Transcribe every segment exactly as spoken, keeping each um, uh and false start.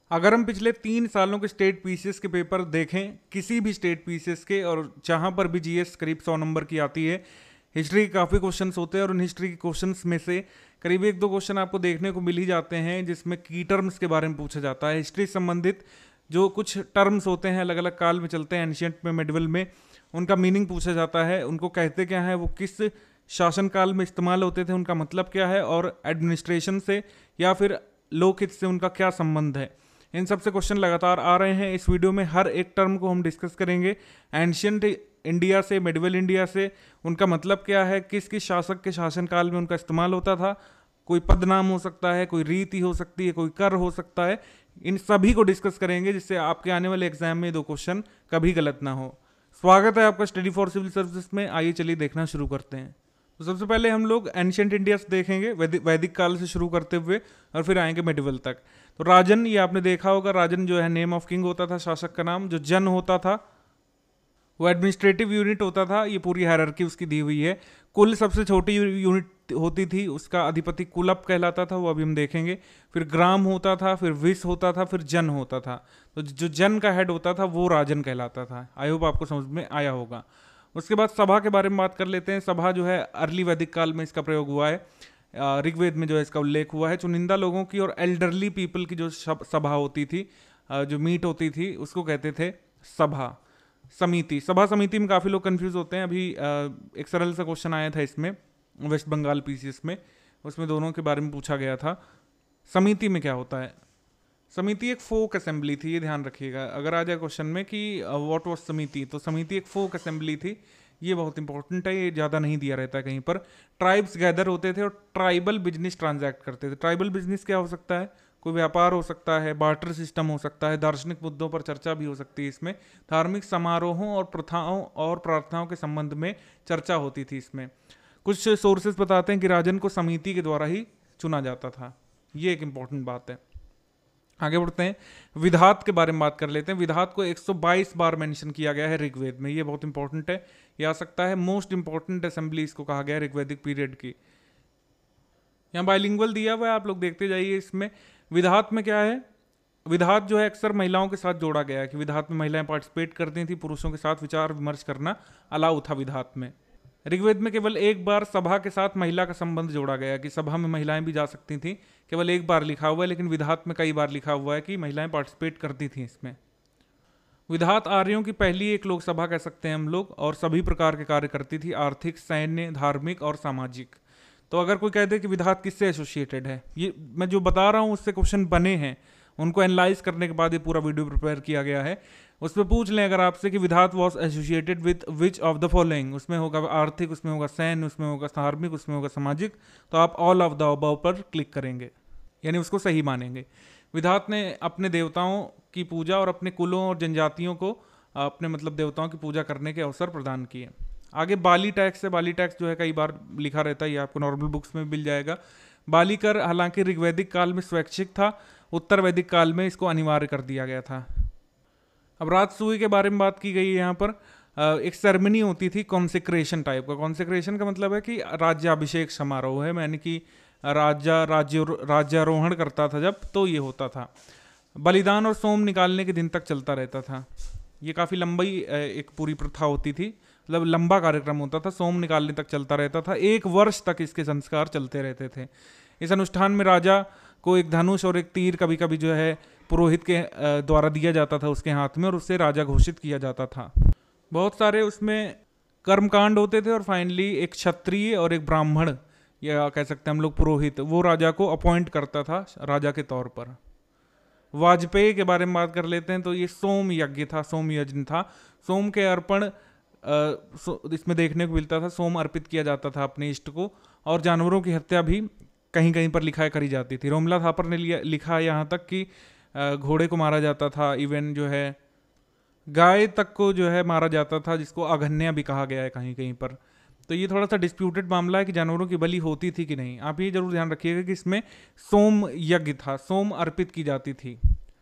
अगर हम पिछले तीन सालों के स्टेट पीसीएस के पेपर देखें, किसी भी स्टेट पीसीएस के, और जहां पर भी जीएस करीब सौ नंबर की आती है, हिस्ट्री के काफ़ी क्वेश्चंस होते हैं और उन हिस्ट्री के क्वेश्चंस में से करीब एक दो क्वेश्चन आपको देखने को मिल ही जाते हैं जिसमें की टर्म्स के बारे में पूछा जाता है। हिस्ट्री से संबंधित जो कुछ टर्म्स होते हैं अलग अलग काल में चलते हैं, एंशियंट में, मिडिवल में, उनका मीनिंग पूछा जाता है, उनको कहते क्या है, वो किस शासनकाल में इस्तेमाल होते थे, उनका मतलब क्या है, और एडमिनिस्ट्रेशन से या फिर लोकहित से उनका क्या संबंध है। इन सब से क्वेश्चन लगातार आ रहे हैं। इस वीडियो में हर एक टर्म को हम डिस्कस करेंगे। एंशियंट इंडिया से, मिडिवल इंडिया से, उनका मतलब क्या है, किस किस शासक के शासनकाल में उनका इस्तेमाल होता था, कोई पद नाम हो सकता है, कोई रीति हो सकती है, कोई कर हो सकता है। इन सभी को डिस्कस करेंगे जिससे आपके आने वाले एग्जाम में दो क्वेश्चन कभी गलत ना हो। स्वागत है आपका स्टडी फॉर सिविल सर्विसेज में। आइए चलिए देखना शुरू करते हैं। तो सबसे पहले हम लोग एंशियंट इंडिया से देखेंगे, वैदिक वैदिक काल से शुरू करते हुए, और फिर आएंगे मिडिवल तक। तो राजन, ये आपने देखा होगा, राजन जो है नेम ऑफ किंग होता था, शासक का नाम। जो जन होता था वो एडमिनिस्ट्रेटिव यूनिट होता था। ये पूरी हायरार्की उसकी दी हुई है। कुल सबसे छोटी यूनिट होती थी, उसका अधिपति कुलप कहलाता था, वो अभी हम देखेंगे। फिर ग्राम होता था, फिर विस होता था, फिर जन होता था। तो जो जन का हेड होता था वो राजन कहलाता था। आई होप आपको समझ में आया होगा। उसके बाद सभा के बारे में बात कर लेते हैं। सभा जो है अर्ली वैदिक काल में इसका प्रयोग हुआ है। ऋग्वेद में जो है इसका उल्लेख हुआ है। चुनिंदा लोगों की और एल्डरली पीपल की जो सभा होती थी, जो मीट होती थी, उसको कहते थे सभा। समिति, सभा समिति में काफ़ी लोग कंफ्यूज होते हैं। अभी एक सरल सा क्वेश्चन आया था इसमें वेस्ट बंगाल पीसीएस में, उसमें दोनों के बारे में पूछा गया था। समिति में क्या होता है? समिति एक फोक असेंबली थी, ये ध्यान रखिएगा। अगर आ जाए क्वेश्चन में कि व्हाट वाज समिति, तो समिति एक फोक असेंबली थी। ये बहुत इंपॉर्टेंट है, ये ज़्यादा नहीं दिया रहता है कहीं पर। ट्राइब्स गैदर होते थे और ट्राइबल बिजनेस ट्रांजैक्ट करते थे। ट्राइबल बिजनेस क्या हो सकता है? कोई व्यापार हो सकता है, बार्टर सिस्टम हो सकता है, दार्शनिक मुद्दों पर चर्चा भी हो सकती है इसमें, धार्मिक समारोहों और प्रथाओं और प्रार्थनाओं के संबंध में चर्चा होती थी इसमें। कुछ सोर्सेज बताते हैं कि राजन को समिति के द्वारा ही चुना जाता था। ये एक इंपॉर्टेंट बात है। आगे बढ़ते हैं, विधात के बारे में बात कर लेते हैं। विधात को एक सौ बाईस बार मेंशन किया गया है ऋग्वेद में। ये बहुत इंपॉर्टेंट है, ये आ सकता है मोस्ट इंपॉर्टेंट असेंबली इसको कहा गया है ऋग्वैदिक पीरियड की। यहाँ बाइलिंगुअल दिया हुआ है, आप लोग देखते जाइए। इसमें विधात में क्या है, विधात जो है अक्सर महिलाओं के साथ जोड़ा गया है कि विधात में महिलाएं पार्टिसिपेट करती थी, पुरुषों के साथ विचार विमर्श करना अलाउ था विधात में। ऋग्वेद में केवल एक बार सभा के साथ महिला का संबंध जोड़ा गया कि सभा में महिलाएं भी जा सकती थीं। केवल एक बार लिखा हुआ है, लेकिन विधात में कई बार लिखा हुआ है कि महिलाएं पार्टिसिपेट करती थीं इसमें। विधात आर्यों की पहली एक लोकसभा कह सकते हैं हम लोग, और सभी प्रकार के कार्य करती थी, आर्थिक, सैन्य, धार्मिक और सामाजिक। तो अगर कोई कह दे कि विधात किससे एसोसिएटेड है, ये मैं जो बता रहा हूँ उससे क्वेश्चन बने हैं, उनको एनालाइज करने के बाद ये पूरा वीडियो प्रिपेयर किया गया है। उसमें पूछ लें अगर आपसे कि विधात was associated with which of the following, उसमें होगा आर्थिक, उसमें होगा सैन्य, उसमें होगा धार्मिक, उसमें होगा सामाजिक, तो आप ऑल ऑफ द अबव पर क्लिक करेंगे, यानी उसको सही मानेंगे। विधात ने अपने देवताओं की पूजा और अपने कुलों और जनजातियों को अपने मतलब देवताओं की पूजा करने के अवसर प्रदान किए। आगे बाली टैक्स है। बाली टैक्स जो है कई बार लिखा रहता है, ये आपको नॉर्मल बुक्स में मिल जाएगा। बाली कर हालांकि ऋग्वैदिक काल में स्वैच्छिक था, उत्तर वैदिक काल में इसको अनिवार्य कर दिया गया था। अब राजसूय के बारे में बात की गई है यहाँ पर। एक सेरेमनी होती थी कॉन्सेक्रेशन टाइप का। कॉन्सेक्रेशन का मतलब है कि राज्याभिषेक समारोह है, यानी कि राजा राज्य राज्यारोहण करता था जब, तो ये होता था। बलिदान और सोम निकालने के दिन तक चलता रहता था। ये काफ़ी लंबी एक पूरी प्रथा होती थी, मतलब लंबा कार्यक्रम होता था, सोम निकालने तक चलता रहता था। एक वर्ष तक इसके संस्कार चलते रहते थे। इस अनुष्ठान में राजा को एक धनुष और एक तीर कभी कभी जो है पुरोहित के द्वारा दिया जाता था उसके हाथ में, और उससे राजा घोषित किया जाता था। बहुत सारे उसमें कर्मकांड होते थे, और फाइनली एक क्षत्रिय और एक ब्राह्मण, या कह सकते हैं हम लोग पुरोहित, वो राजा को अपॉइंट करता था राजा के तौर पर। वाजपेयी के बारे में बात कर लेते हैं। तो ये सोम यज्ञ था, सोम यज्ञ था। सोम के अर्पण इसमें देखने को मिलता था, सोम अर्पित किया जाता था अपने इष्ट को, और जानवरों की हत्या भी कहीं कहीं पर लिखा करी जाती थी। रोमला थापर ने लिखा है यहाँ तक कि घोड़े को मारा जाता था, इवन जो है गाय तक को जो है मारा जाता था, जिसको अघन्या भी कहा गया है कहीं कहीं पर। तो ये थोड़ा सा डिस्प्यूटेड मामला है कि जानवरों की बलि होती थी कि नहीं। आप ये जरूर ध्यान रखिएगा कि इसमें सोम यज्ञ था, सोम अर्पित की जाती थी।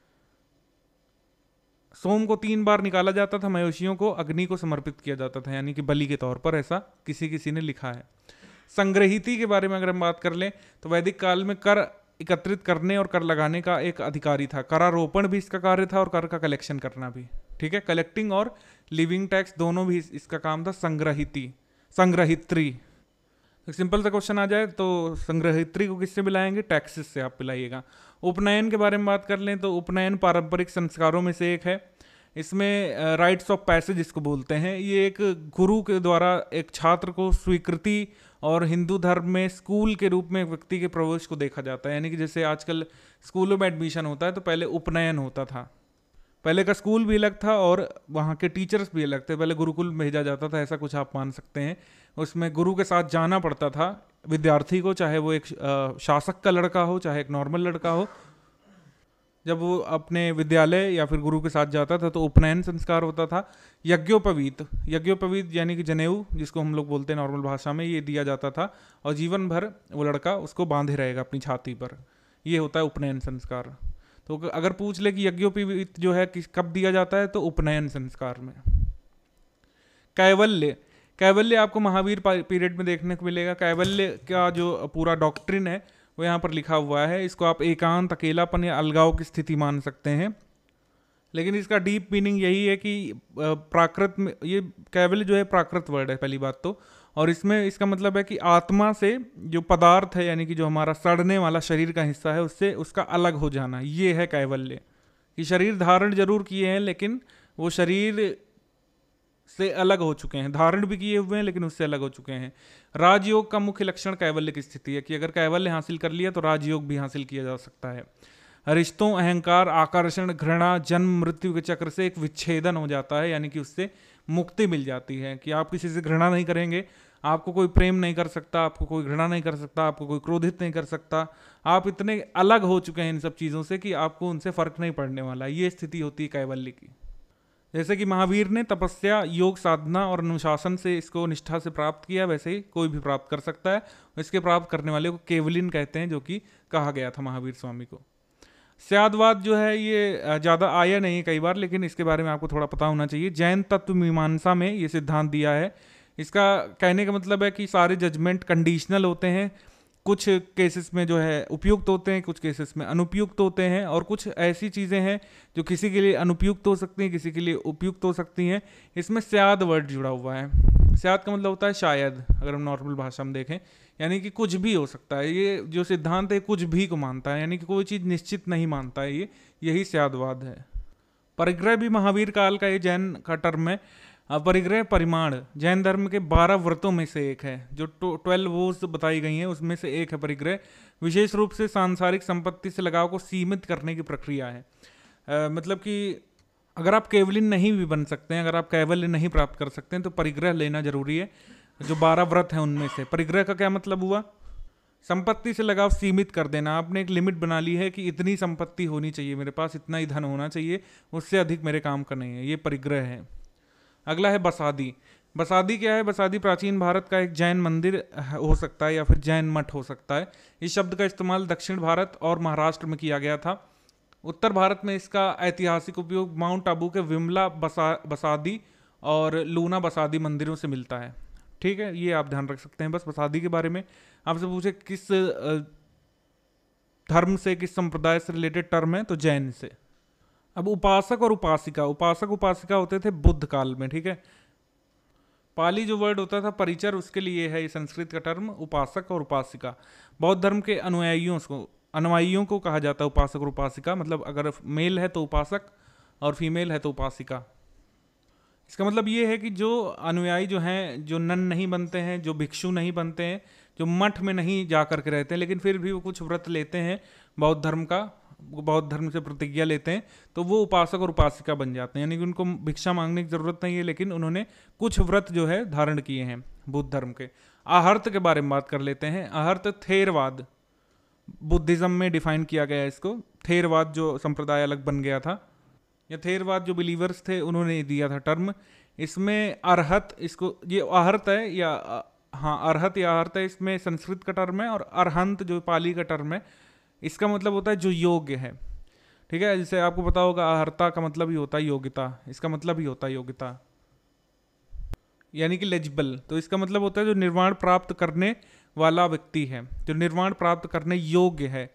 सोम को तीन बार निकाला जाता था, मवेशियों को अग्नि को समर्पित किया जाता था, यानी कि बलि के तौर पर, ऐसा किसी किसी ने लिखा है। संग्रहिती के बारे में अगर हम बात कर लें तो वैदिक काल में कर एकत्रित करने और कर लगाने का एक अधिकारी था। करारोपण भी इसका कार्य था और कर का कलेक्शन करना भी, ठीक है। कलेक्टिंग और लिविंग टैक्स दोनों भी इस, इसका काम था। संग्रहिती, संग्रहित्री, तो सिंपल सा क्वेश्चन आ जाए तो संग्रहित्री को किससे मिलाएंगे? टैक्सेस से आप मिलाइएगा। उपनयन के बारे में बात कर लें तो उपनयन पारंपरिक संस्कारों में से एक है। इसमें राइट्स ऑफ पैसेज इसको बोलते हैं। ये एक गुरु के द्वारा एक छात्र को स्वीकृति और हिंदू धर्म में स्कूल के रूप में व्यक्ति के प्रवेश को देखा जाता है। यानी कि जैसे आजकल स्कूलों में एडमिशन होता है तो पहले उपनयन होता था। पहले का स्कूल भी अलग था और वहाँ के टीचर्स भी अलग थे। पहले गुरुकुल भेजा जाता था, ऐसा कुछ आप मान सकते हैं। उसमें गुरु के साथ जाना पड़ता था विद्यार्थी को, चाहे वो एक शासक का लड़का हो चाहे एक नॉर्मल लड़का हो। जब वो अपने विद्यालय या फिर गुरु के साथ जाता था तो उपनयन संस्कार होता था। यज्ञोपवीत, यज्ञोपवीत यानी कि जनेऊ जिसको हम लोग बोलते हैं नॉर्मल भाषा में, ये दिया जाता था और जीवन भर वो लड़का उसको बांधे रहेगा अपनी छाती पर। ये होता है उपनयन संस्कार। तो अगर पूछ ले कि यज्ञोपवीत जो है किस कब दिया जाता है तो उपनयन संस्कार में। कैवल्य, कैवल्य आपको महावीर पीरियड में देखने को मिलेगा। कैवल्य का जो पूरा डॉक्ट्रिन है वो यहाँ पर लिखा हुआ है। इसको आप एकांत, अकेलापन या अलगाव की स्थिति मान सकते हैं, लेकिन इसका डीप मीनिंग यही है कि प्राकृत में, ये कैवल्य जो है प्राकृत वर्ड है पहली बात तो, और इसमें इसका मतलब है कि आत्मा से जो पदार्थ है यानी कि जो हमारा सड़ने वाला शरीर का हिस्सा है उससे उसका अलग हो जाना, ये है कैवल्य। कि शरीर धारण जरूर किए हैं लेकिन वो शरीर से अलग हो चुके हैं, धारण भी किए हुए हैं लेकिन उससे अलग हो चुके हैं। राजयोग का मुख्य लक्षण कैवल्य की स्थिति है कि अगर कैवल्य हासिल कर लिया तो राजयोग भी हासिल किया जा सकता है। रिश्तों, अहंकार, आकर्षण, घृणा, जन्म मृत्यु के चक्र से एक विच्छेदन हो जाता है, यानी कि उससे मुक्ति मिल जाती है कि आप किसी से घृणा नहीं करेंगे, आपको कोई प्रेम नहीं कर सकता, आपको कोई घृणा नहीं कर सकता, आपको कोई क्रोधित नहीं कर सकता। आप इतने अलग हो चुके हैं इन सब चीज़ों से कि आपको उनसे फर्क नहीं पड़ने वाला। ये स्थिति होती है कैवल्य की। जैसे कि महावीर ने तपस्या, योग साधना और अनुशासन से इसको निष्ठा से प्राप्त किया, वैसे ही कोई भी प्राप्त कर सकता है। इसके प्राप्त करने वाले को केवलिन कहते हैं, जो कि कहा गया था महावीर स्वामी को। स्यादवाद जो है ये ज़्यादा आया नहीं कई बार, लेकिन इसके बारे में आपको थोड़ा पता होना चाहिए। जैन तत्व मीमांसा में ये सिद्धांत दिया है। इसका कहने का मतलब है कि सारे जजमेंट कंडीशनल होते हैं। कुछ केसेस में जो है उपयुक्त होते हैं, कुछ केसेस में अनुपयुक्त होते हैं, और कुछ ऐसी चीज़ें हैं जो किसी के लिए अनुपयुक्त हो सकती हैं, किसी के लिए उपयुक्त हो सकती हैं। इसमें स्याद वर्ड जुड़ा हुआ है। स्याद का मतलब होता है शायद, अगर हम नॉर्मल भाषा में देखें, यानी कि कुछ भी हो सकता है। ये जो सिद्धांत है कुछ भी को मानता है, यानी कि कोई चीज़ निश्चित नहीं मानता है। ये यही स्यादवाद है। परिग्रह भी महावीर काल का ये जैन का टर्म है। परिग्रह परिमाण जैन धर्म के बारह व्रतों में से एक है। जो ट्वेल्व वोज बताई गई हैं उसमें से एक है परिग्रह। विशेष रूप से सांसारिक संपत्ति से लगाव को सीमित करने की प्रक्रिया है। आ, मतलब कि अगर आप केवलिन नहीं भी बन सकते हैं, अगर आप कैवल्य नहीं प्राप्त कर सकते हैं तो परिग्रह लेना जरूरी है। जो बारह व्रत हैं उनमें से परिग्रह का क्या मतलब हुआ? संपत्ति से लगाव सीमित कर देना। आपने एक लिमिट बना ली है कि इतनी संपत्ति होनी चाहिए मेरे पास, इतना ही धन होना चाहिए, उससे अधिक मेरे काम का नहीं है। ये परिग्रह है। अगला है बसादी। बसादी क्या है? बसादी प्राचीन भारत का एक जैन मंदिर हो सकता है या फिर जैन मठ हो सकता है। इस शब्द का इस्तेमाल दक्षिण भारत और महाराष्ट्र में किया गया था। उत्तर भारत में इसका ऐतिहासिक उपयोग माउंट आबू के विमला बसा बसादी और लूना बसादी मंदिरों से मिलता है। ठीक है, ये आप ध्यान रख सकते हैं। बस बसादी के बारे में आपसे पूछे किस धर्म से, किस संप्रदाय से रिलेटेड टर्म है, तो जैन से। अब उपासक और उपासिका, उपासक उपासिका होते थे बुद्ध काल में। ठीक है, पाली जो वर्ड होता था परिचर, उसके लिए है ये संस्कृत का टर्म उपासक और उपासिका। बौद्ध धर्म के अनुयायियों को अनुयायियों को कहा जाता है उपासक और उपासिका। मतलब अगर मेल है तो उपासक और फीमेल है तो उपासिका। इसका मतलब ये है कि जो अनुयायी जो हैं, जो नन नहीं बनते हैं, जो भिक्षु नहीं बनते हैं, जो मठ में नहीं जा कर के रहते हैं, लेकिन फिर भी वो कुछ व्रत लेते हैं बौद्ध धर्म का, बौद्ध धर्म से प्रतिज्ञा लेते हैं, तो वो उपासक और उपासिका बन जाते हैं। यानी कि उनको भिक्षा मांगने की जरूरत नहीं है, लेकिन उन्होंने कुछ व्रत जो है धारण किए हैं बुद्ध धर्म के। आहर्त के बारे में बात कर लेते हैं। आहर्त थेरवाद, बुद्धिज्म में डिफाइन किया गया है इसको। थेरवाद जो संप्रदाय अलग बन गया था, या थेरवाद जो बिलीवर्स थे उन्होंने दिया था टर्म। इसमें अरहत, इसको ये आहर्त है या हाँ अरहत या आहर्त है, इसमें संस्कृत का टर्म है। और अरहंत जो पाली का टर्म है, इसका मतलब होता है जो योग्य है। ठीक है, जैसे आपको पता होगा आहर्ता का मतलब ही होता है योग्यता, इसका मतलब ही होता है योग्यता, यानी कि लेजिबल। तो इसका मतलब होता है जो निर्वाण प्राप्त करने वाला व्यक्ति है, जो निर्वाण प्राप्त करने योग्य है।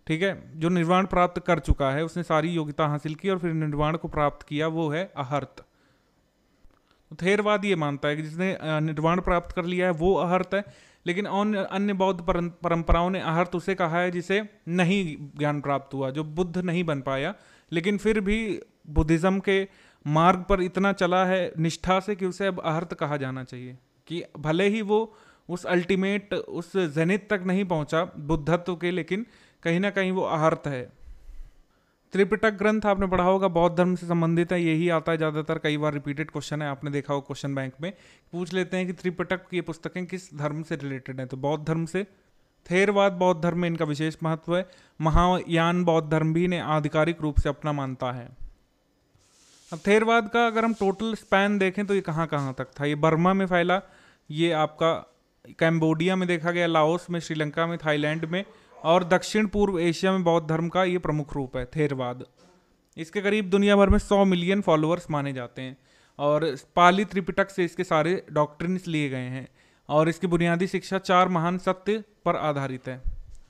ठीक है, जो निर्वाण प्राप्त कर चुका है, उसने सारी योग्यता हासिल की और फिर निर्वाण को प्राप्त किया, वो है अहर्त। तो थेरवाद ये मानता है कि जिसने अ, निर्वाण प्राप्त कर लिया है वो अहर्त है, लेकिन अन्य अन्य बौद्ध परं- परंपराओं ने अहर्त उसे कहा है जिसे नहीं ज्ञान प्राप्त हुआ, जो बुद्ध नहीं बन पाया, लेकिन फिर भी बुद्धिज्म के मार्ग पर इतना चला है निष्ठा से कि उसे अब अहर्त कहा जाना चाहिए, कि भले ही वो उस अल्टीमेट, उस जेनिथ तक नहीं पहुंचा बुद्धत्व के, लेकिन कहीं ना कहीं वो अहर्त है। त्रिपिटक ग्रंथ आपने पढ़ा होगा, बौद्ध धर्म से संबंधित है, यही आता है ज़्यादातर, कई बार रिपीटेड क्वेश्चन है, आपने देखा हो क्वेश्चन बैंक में पूछ लेते हैं कि त्रिपिटक की ये पुस्तकें किस धर्म से रिलेटेड हैं, तो बौद्ध धर्म से। थेरवाद बौद्ध धर्म में इनका विशेष महत्व है। महायान बौद्ध धर्म भी इन्हें आधिकारिक रूप से अपना मानता है। अब थेरवाद का अगर हम टोटल स्पैन देखें तो ये कहाँ कहाँ तक था, ये बर्मा में फैला, ये आपका कैम्बोडिया में देखा गया, लाओस में, श्रीलंका में, थाईलैंड में, और दक्षिण पूर्व एशिया में बौद्ध धर्म का ये प्रमुख रूप है थेरवाद। इसके करीब दुनिया भर में सौ मिलियन फॉलोअर्स माने जाते हैं, और पाली त्रिपिटक से इसके सारे डॉक्ट्रिन्स लिए गए हैं, और इसकी बुनियादी शिक्षा चार महान सत्य पर आधारित है।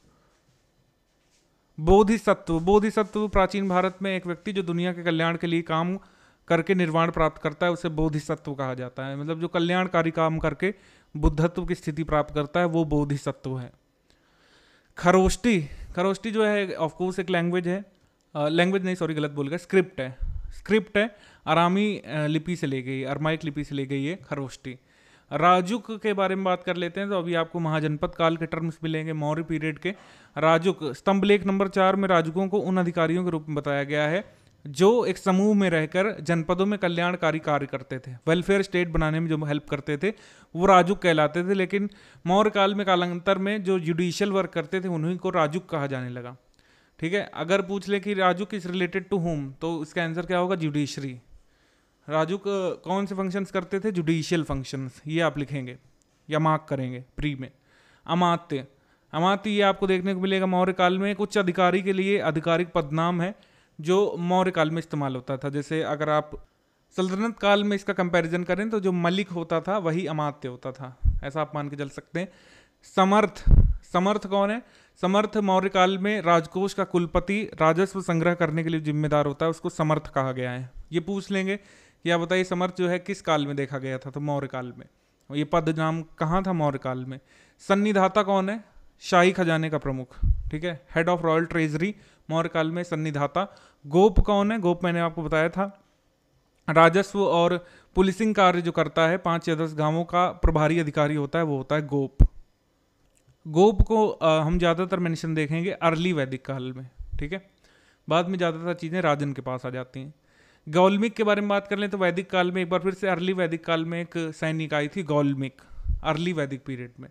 बोधिसत्व, बोधिसत्व प्राचीन भारत में एक व्यक्ति जो दुनिया के कल्याण के लिए काम करके निर्वाण प्राप्त करता है, उसे बोधिसत्व कहा जाता है। मतलब जो कल्याणकारी काम करके बुद्धत्व की स्थिति प्राप्त करता है, वो बोधिसत्व है। खरोष्टी, खरोष्टी जो है ऑफकोर्स एक लैंग्वेज है, लैंग्वेज नहीं सॉरी गलत बोल गया, स्क्रिप्ट है, स्क्रिप्ट है, आरामी लिपि से ले गई, अरमाइक लिपि से ले गई है खरोष्टी। राजुक के बारे में बात कर लेते हैं, तो अभी आपको महाजनपद काल के टर्म्स मिलेंगे, मौर्य पीरियड के। राजुक, स्तंभ लेख नंबर चार में राजुकों को उन अधिकारियों के रूप में बताया गया है जो एक समूह में रहकर जनपदों में कल्याणकारी कार्य करते थे, वेलफेयर स्टेट बनाने में जो हेल्प करते थे, वो राजुक कहलाते थे। लेकिन मौर्य काल में कालांतर में जो जुडिशियल वर्क करते थे, उन्हीं को राजुक कहा जाने लगा। ठीक है, अगर पूछ ले कि राजुक इज रिलेटेड टू होम, तो इसका आंसर क्या होगा, जुडिशरी। राजुक कौन से फंक्शंस करते थे, जुडिशियल फंक्शंस, ये आप लिखेंगे या मार्क करेंगे प्री में। अमात्य, अमात्य ये आपको देखने को मिलेगा मौर्य काल में, एक उच्च अधिकारी के लिए आधिकारिक पदनाम है जो मौर्य काल में इस्तेमाल होता था। जैसे अगर आप सल्तनत काल में इसका कंपैरिजन करें तो जो मलिक होता था वही अमात्य होता था, ऐसा आप मान के चल सकते हैं। समर्थ, समर्थ कौन है, समर्थ मौर्य काल में राजकोष का कुलपति, राजस्व संग्रह करने के लिए जिम्मेदार होता है, उसको समर्थ कहा गया है। ये पूछ लेंगे कि आप बताइए समर्थ जो है किस काल में देखा गया था, तो मौर्य काल में। ये पद नाम कहाँ था, मौर्य काल में। सन्निधाता कौन है, शाही खजाने का प्रमुख, ठीक है, head of royal treasury, Maurya काल में सन्निधाता। गोप कौन है, गोप मैंने आपको बताया था, राजस्व और पुलिसिंग कार्य जो करता है, पांच या दस गांवों का प्रभारी अधिकारी होता है, वो होता है गोप। गोप को आ, हम ज़्यादातर मेंशन देखेंगे अर्ली वैदिक काल में, ठीक है, बाद में ज़्यादातर चीज़ें राजन के पास आ जाती हैं। गौलमिक के बारे में बात कर लें तो वैदिक काल में एक बार फिर से अर्ली वैदिक काल में एक सैनिक आई थी गौलमिक, अर्ली वैदिक पीरियड में।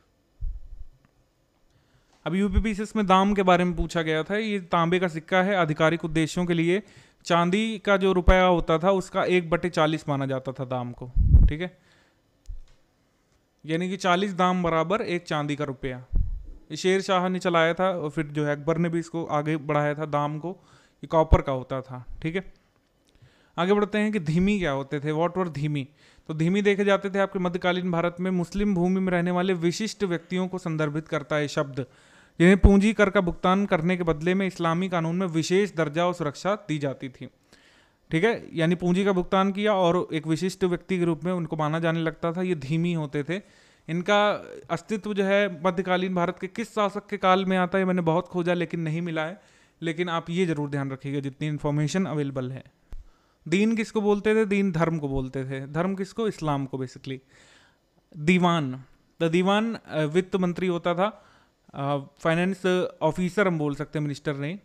अब यूपीपीसीएस में दाम के बारे में पूछा गया था, ये तांबे का सिक्का है, आधिकारिक उद्देश्यों के लिए। चांदी का जो रुपया होता था उसका एक बटे चालीस माना जाता था दाम को, ठीक है, यानी कि चालीस दाम बराबर एक चांदी का रुपया। ये शेर शाह ने चलाया था और फिर जो है अकबर ने भी इसको आगे बढ़ाया था दाम को, ये कॉपर का होता था, ठीक है। आगे बढ़ते हैं कि धीमी क्या होते थे, व्हाट वर धीमी। तो धीमी देखे जाते थे आपके मध्यकालीन भारत में मुस्लिम भूमि में रहने वाले विशिष्ट व्यक्तियों को संदर्भित करता है शब्द, जिन्हें पूंजी कर का भुगतान करने के बदले में इस्लामी कानून में विशेष दर्जा और सुरक्षा दी जाती थी, ठीक है, यानी पूंजी का भुगतान किया और एक विशिष्ट व्यक्ति के रूप में उनको माना जाने लगता था, ये धीमी होते थे। इनका अस्तित्व जो है मध्यकालीन भारत के किस शासक के काल में आता है, मैंने बहुत खोजा लेकिन नहीं मिला है, लेकिन आप ये जरूर ध्यान रखिएगा जितनी इन्फॉर्मेशन अवेलेबल है। दीन किसको बोलते थे, दीन धर्म को बोलते थे, धर्म किसको, इस्लाम को बेसिकली। दीवान, द दीवान वित्त मंत्री होता था, फाइनेंस ऑफिसर हम बोल सकते हैं, मिनिस्टर नहीं।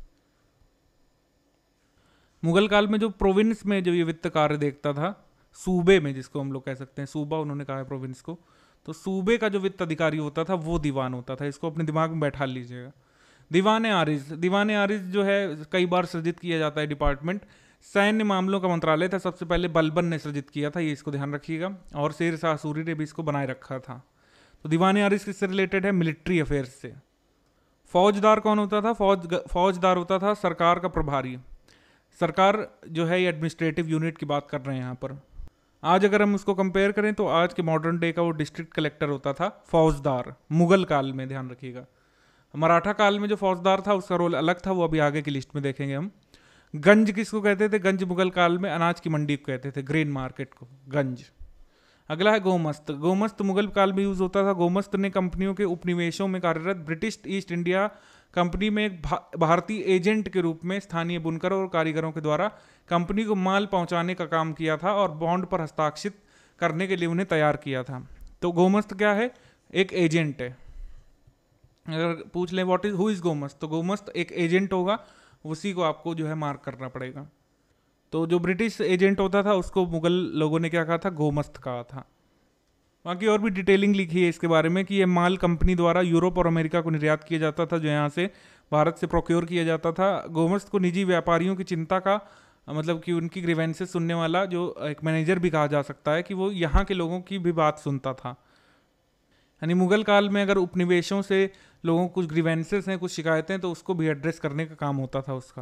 मुगल काल में जो प्रोविंस में जो ये वित्त कार्य देखता था, सूबे में जिसको हम लोग कह सकते हैं, सूबा उन्होंने कहा है प्रोविंस को, तो सूबे का जो वित्त अधिकारी होता था वो दीवान होता था। इसको अपने दिमाग में बैठा लीजिएगा। दीवान आरिज, दीवान आरिज जो है कई बार सृजित किया जाता है डिपार्टमेंट, सैन्य मामलों का मंत्रालय था, सबसे पहले बलबन ने सृजित किया था, ये इसको ध्यान रखिएगा, और शेर शाह सूरी ने भी इसको बनाए रखा था। तो दीवान आरिज किससे रिलेटेड है, मिलिट्री अफेयर्स से। फौजदार कौन होता था, फौज फौजदार होता था सरकार का प्रभारी। सरकार जो है ये एडमिनिस्ट्रेटिव यूनिट की बात कर रहे हैं यहाँ पर। आज अगर हम उसको कंपेयर करें तो आज के मॉडर्न डे का वो डिस्ट्रिक्ट कलेक्टर होता था फौजदार, मुगल काल में, ध्यान रखिएगा। मराठा काल में जो फौजदार था उसका रोल अलग था, वो अभी आगे की लिस्ट में देखेंगे हम। गंज किसको कहते थे? गंज मुगल काल में अनाज की मंडी को कहते थे, ग्रेन मार्केट को गंज। अगला है गोमस्त। गोमस्त मुगल काल में यूज होता था। गोमस्त ने कंपनियों के उपनिवेशों में कार्यरत ब्रिटिश ईस्ट इंडिया कंपनी में एक भा, भारतीय एजेंट के रूप में स्थानीय बुनकरों और कारीगरों के द्वारा कंपनी को माल पहुंचाने का काम किया था और बॉन्ड पर हस्ताक्षरित करने के लिए उन्हें तैयार किया था। तो गोमस्त क्या है? एक एजेंट है। अगर पूछ लें व्हाट इज हु इज गोमस्त, तो गोमस्त एक एजेंट होगा, उसी को आपको जो है मार्क करना पड़ेगा। तो जो ब्रिटिश एजेंट होता था उसको मुगल लोगों ने क्या कहा था? गोमस्त कहा था। बाकी और भी डिटेलिंग लिखी है इसके बारे में कि ये माल कंपनी द्वारा यूरोप और अमेरिका को निर्यात किया जाता था, जो यहाँ से भारत से प्रोक्योर किया जाता था। गोमस्त को निजी व्यापारियों की चिंता का मतलब कि उनकी ग्रीवेंसेस सुनने वाला जो एक मैनेजर भी कहा जा सकता है, कि वो यहाँ के लोगों की भी बात सुनता था। यानी मुगल काल में अगर उपनिवेशों से लोगों को कुछ ग्रीवेंसेस हैं, कुछ शिकायतें, तो उसको भी एड्रेस करने का काम होता था उसका।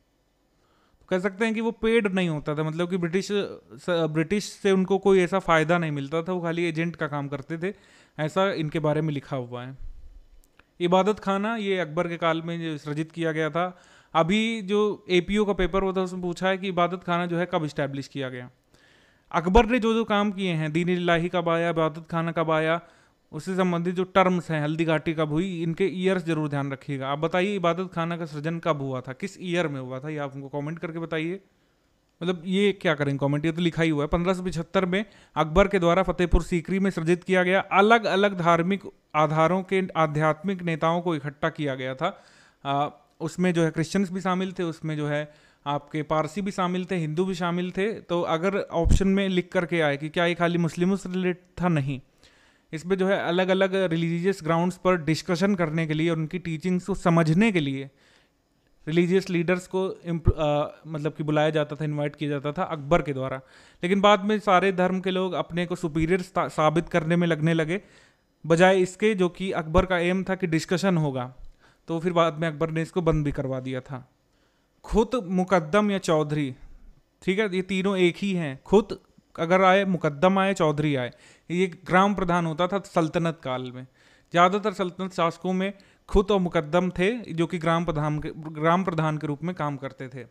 तो कह सकते हैं कि वो पेड नहीं होता था, मतलब कि ब्रिटिश ब्रिटिश से उनको कोई ऐसा फ़ायदा नहीं मिलता था, वो खाली एजेंट का काम करते थे, ऐसा इनके बारे में लिखा हुआ है। इबादत खाना ये अकबर के काल में जो सृजित किया गया था। अभी जो एपीओ का पेपर होता है उसमें पूछा है कि इबादत खाना जो है कब इस्टेब्लिश किया गया। अकबर ने जो जो काम किए हैं, दीन इलाही कब आया, इबादत खाना कब आया, उससे संबंधित जो टर्म्स हैं, हल्दी घाटी कब हुई, इनके ईयर्स जरूर ध्यान रखिएगा। आप बताइए इबादत खाना का सृजन कब हुआ था, किस ईयर में हुआ था, ये आप हमको कमेंट करके बताइए। मतलब ये क्या करेंगे कमेंट, ये तो लिखा ही हुआ है। पंद्रह सौ पिछहत्तर में अकबर के द्वारा फतेहपुर सीकरी में सृजित किया गया। अलग अलग धार्मिक आधारों के आध्यात्मिक नेताओं को इकट्ठा किया गया था। आ, उसमें जो है क्रिश्चियंस भी शामिल थे, उसमें जो है आपके पारसी भी शामिल थे, हिंदू भी शामिल थे। तो अगर ऑप्शन में लिख करके आए कि क्या ये खाली मुस्लिमों से रिलेटेड था, नहीं, इसमें जो है अलग अलग रिलीजियस ग्राउंड्स पर डिस्कशन करने के लिए और उनकी टीचिंग्स को समझने के लिए रिलीजियस लीडर्स को आ, मतलब कि बुलाया जाता था, इनवाइट किया जाता था अकबर के द्वारा। लेकिन बाद में सारे धर्म के लोग अपने को सुपीरियर साबित करने में लगने लगे, बजाय इसके जो कि अकबर का एम था कि डिस्कशन होगा। तो फिर बाद में अकबर ने इसको बंद भी करवा दिया था। खुद, मुकद्दम या चौधरी, ठीक है, ये तीनों एक ही हैं। खुद अगर आए, मुकद्दम आए, चौधरी आए, ये ग्राम प्रधान होता था सल्तनत काल में। ज़्यादातर सल्तनत शासकों में खुद और मुकद्दम थे, जो कि ग्राम प्रधान के ग्राम प्रधान के रूप में काम करते थे।